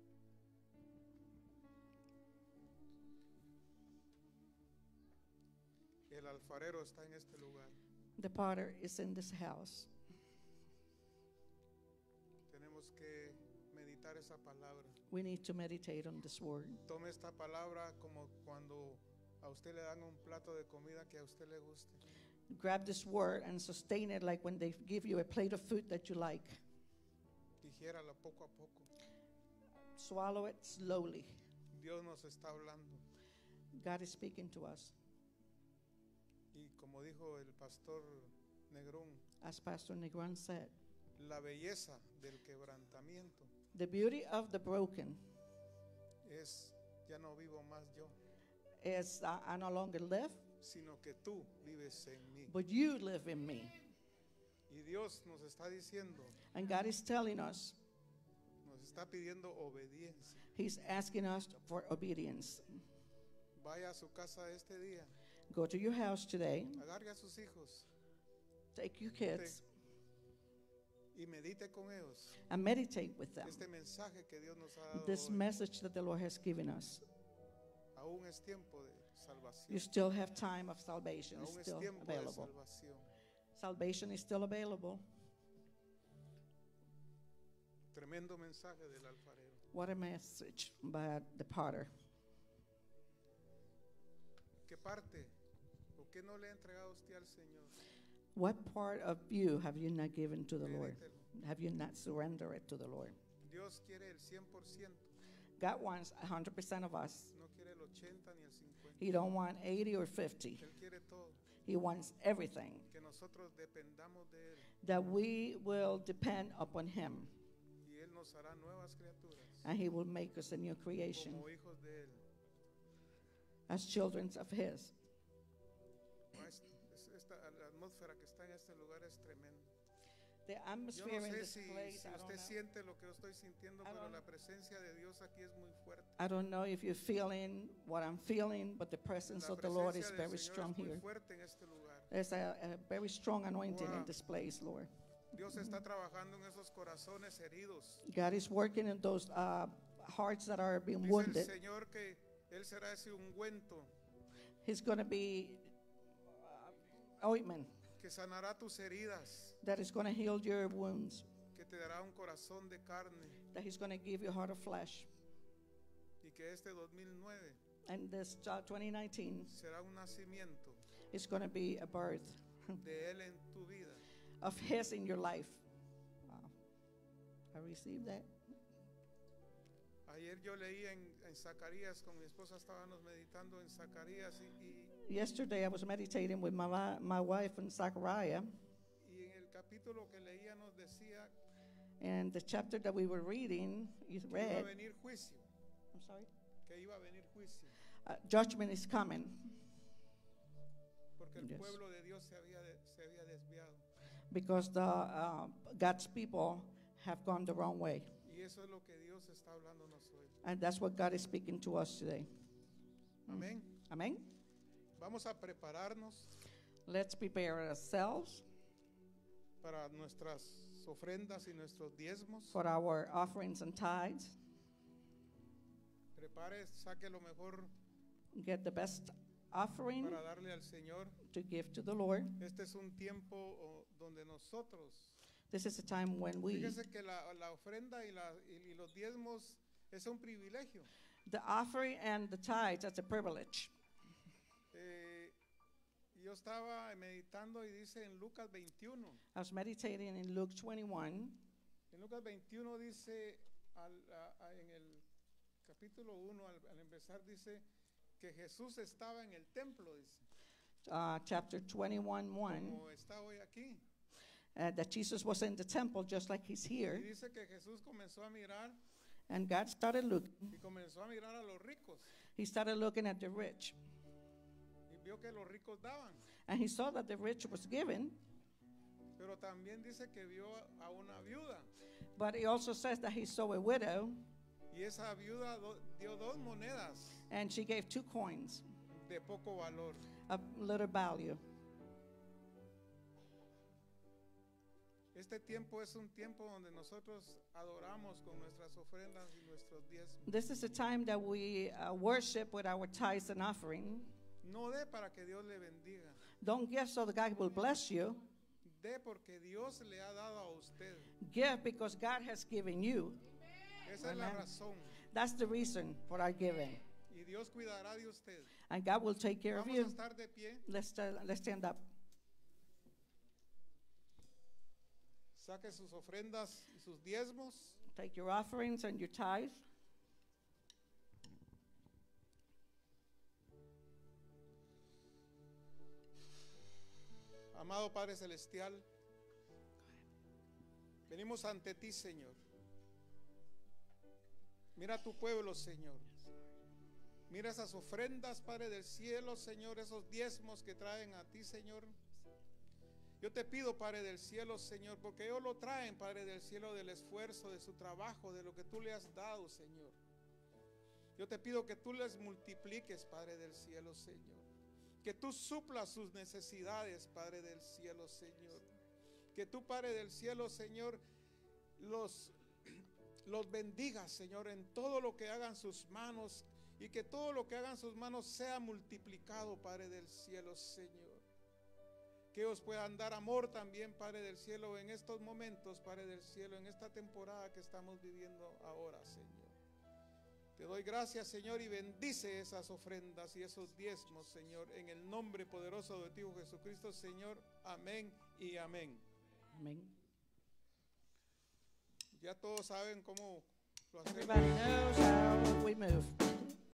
El alfarero está en este lugar. The potter is in this house. Tenemos que meditar esa palabra. We need to meditate on this word. Tome esta palabra como cuando a usted le dan un plato de comida que a usted le guste. Grab this word and sustain it like when they give you a plate of food that you like. Digiérala poco a poco. Swallow it slowly. Dios nos está hablando. God is speaking to us. Y como dijo el pastor Negrón, As Pastor Negron said, la belleza del quebrantamiento the beauty of the broken es, ya no vivo más yo, is uh, I no longer live, sino que tú vives en mí. but you live in me. Y Dios nos está diciendo, And God is telling us, nos está pidiendo obediencia. He's asking us for obedience. Vaya a su casa este día, Go to your house today, agarre a sus hijos take your kids, y medite con ellos and meditate with them. este mensaje que Dios nos ha dado This hoy. message that the Lord has given us. Aún es tiempo de You salvación. still have time of salvation. It's Aún es still tiempo de available. salvación. Salvation is still available. Tremendo mensaje del alfarero. What a message by the potter. ¿Qué parte o qué no le ha entregado usted al Señor? What part of you have you not given to the Lord? Mételo. Have you not surrendered it to the Lord? Dios quiere el cien por ciento, God wants one hundred percent of us. no quiere el ochenta ni el cincuenta. He don't want eighty or fifty. Él quiere todo, He wants everything. que nosotros dependamos de Él That we will depend upon Him. y Él nos hará nuevas criaturas And He will make us a new creation como hijos de Él. as children of His. Es- es- Esta, la atmósfera que está en este lugar es tremenda. The Yo atmosphere no in sé this si, place, si I don't usted know. siente lo que yo estoy sintiendo, I pero don't la presencia de Dios aquí es muy fuerte. I don't know if you're feeling what I'm feeling, but the presence La of the Lord is presencia del very Señor strong es muy here. fuerte en este lugar. There's a, a very strong anointing Wow. in this place, Lord. Dios está trabajando en esos corazones heridos. God is working in those uh, hearts that are being Dice el wounded. Señor que Él será ese ungüento He's going to be uh, ointment que sanará tus heridas, that is going to heal your wounds, que te dará un corazón de carne that He's going to give you a heart of flesh. y que este dos mil nueve And this uh, twenty nineteen será un nacimiento is going to be a birth de Él en tu vida. of His in your life. Wow. I received that. Ayer yo leí en, en Zacarías, con mi esposa estábamos meditando en Zacarías y, y, Yesterday I was meditating with my, wi- my wife in Zechariah, y en el capítulo que leía nos decía and the chapter that we were reading, you que iba a read, venir juicio, I'm sorry, que iba a venir juicio, uh, judgment is coming porque el Yes. pueblo de Dios se había, de- se había desviado. because the uh, God's people have gone the wrong way. Y eso es lo que Dios está hablándonos hoy. And that's what God is speaking to us today. Amén. Amen. Vamos a prepararnos Let's prepare ourselves para nuestras ofrendas y nuestros diezmos. for our offerings and tithes. Prepare, saque lo mejor Get the best offering para darle al Señor. to give to the Lord. Este es un tiempo oh, donde nosotros, This is a time when we, fíjese que la, la ofrenda y, la, y, y los diezmos es un privilegio. the offering and the tithes, that's a privilege. Eh, yo estaba meditando y dice en Lucas veintiuno, I was meditating in Luke twenty-one. en Lucas veintiuno dice, al, a- a- en el capítulo uno, al, al empezar dice que Jesús estaba en el templo, dice, Uh, chapter twenty-one, one, como está hoy aquí. uh, that Jesus was in the temple just like He's Y here. dice que Jesús comenzó a mirar And God started looking. y comenzó a mirar a los ricos He started looking at the rich. y vio que los ricos daban, And He saw that the rich was giving. pero también dice que vio a, a una viuda But He also says that He saw a widow. y Y esa viuda do- dio dos monedas And she gave two coins de poco valor. of little value. Este tiempo es un tiempo donde nosotros adoramos con nuestras ofrendas y nuestros diezmos. This is the time that we uh, worship with our tithes and offering. No dé para que Dios le bendiga. Don't give so that God will bless you. Dé porque Dios le ha dado a usted. Give because God has given you. Esa es la Amen. razón. That's the reason for our giving. Y Dios cuidará de usted. And God will take care of Vamos a you. estar de pie. Let's, sta- let's stand up. Saque sus ofrendas y sus diezmos. Take your offerings and your tithes. Amado Padre Celestial, venimos ante ti, Señor. Mira tu pueblo, Señor. Mira esas ofrendas, Padre del cielo, Señor, esos diezmos que traen a ti, Señor. Yo te pido, Padre del cielo, Señor, porque ellos lo traen, Padre del cielo, del esfuerzo, de su trabajo, de lo que tú le has dado, Señor. Yo te pido que tú les multipliques, Padre del cielo, Señor. Que tú suplas sus necesidades, Padre del cielo, Señor. Que tú, Padre del cielo, Señor, los, los bendigas, Señor, en todo lo que hagan sus manos. Y que todo lo que hagan sus manos sea multiplicado, Padre del cielo, Señor. Que ellos puedan dar amor también, Padre del cielo, en estos momentos, Padre del cielo, en esta temporada que estamos viviendo ahora, Señor. Te doy gracias, Señor, y bendice esas ofrendas y esos diezmos, Señor, en el nombre poderoso de tu Hijo Jesucristo, Señor. Amén y amén. Amen. Ya todos saben cómo lo hacemos. Everybody knows how we move.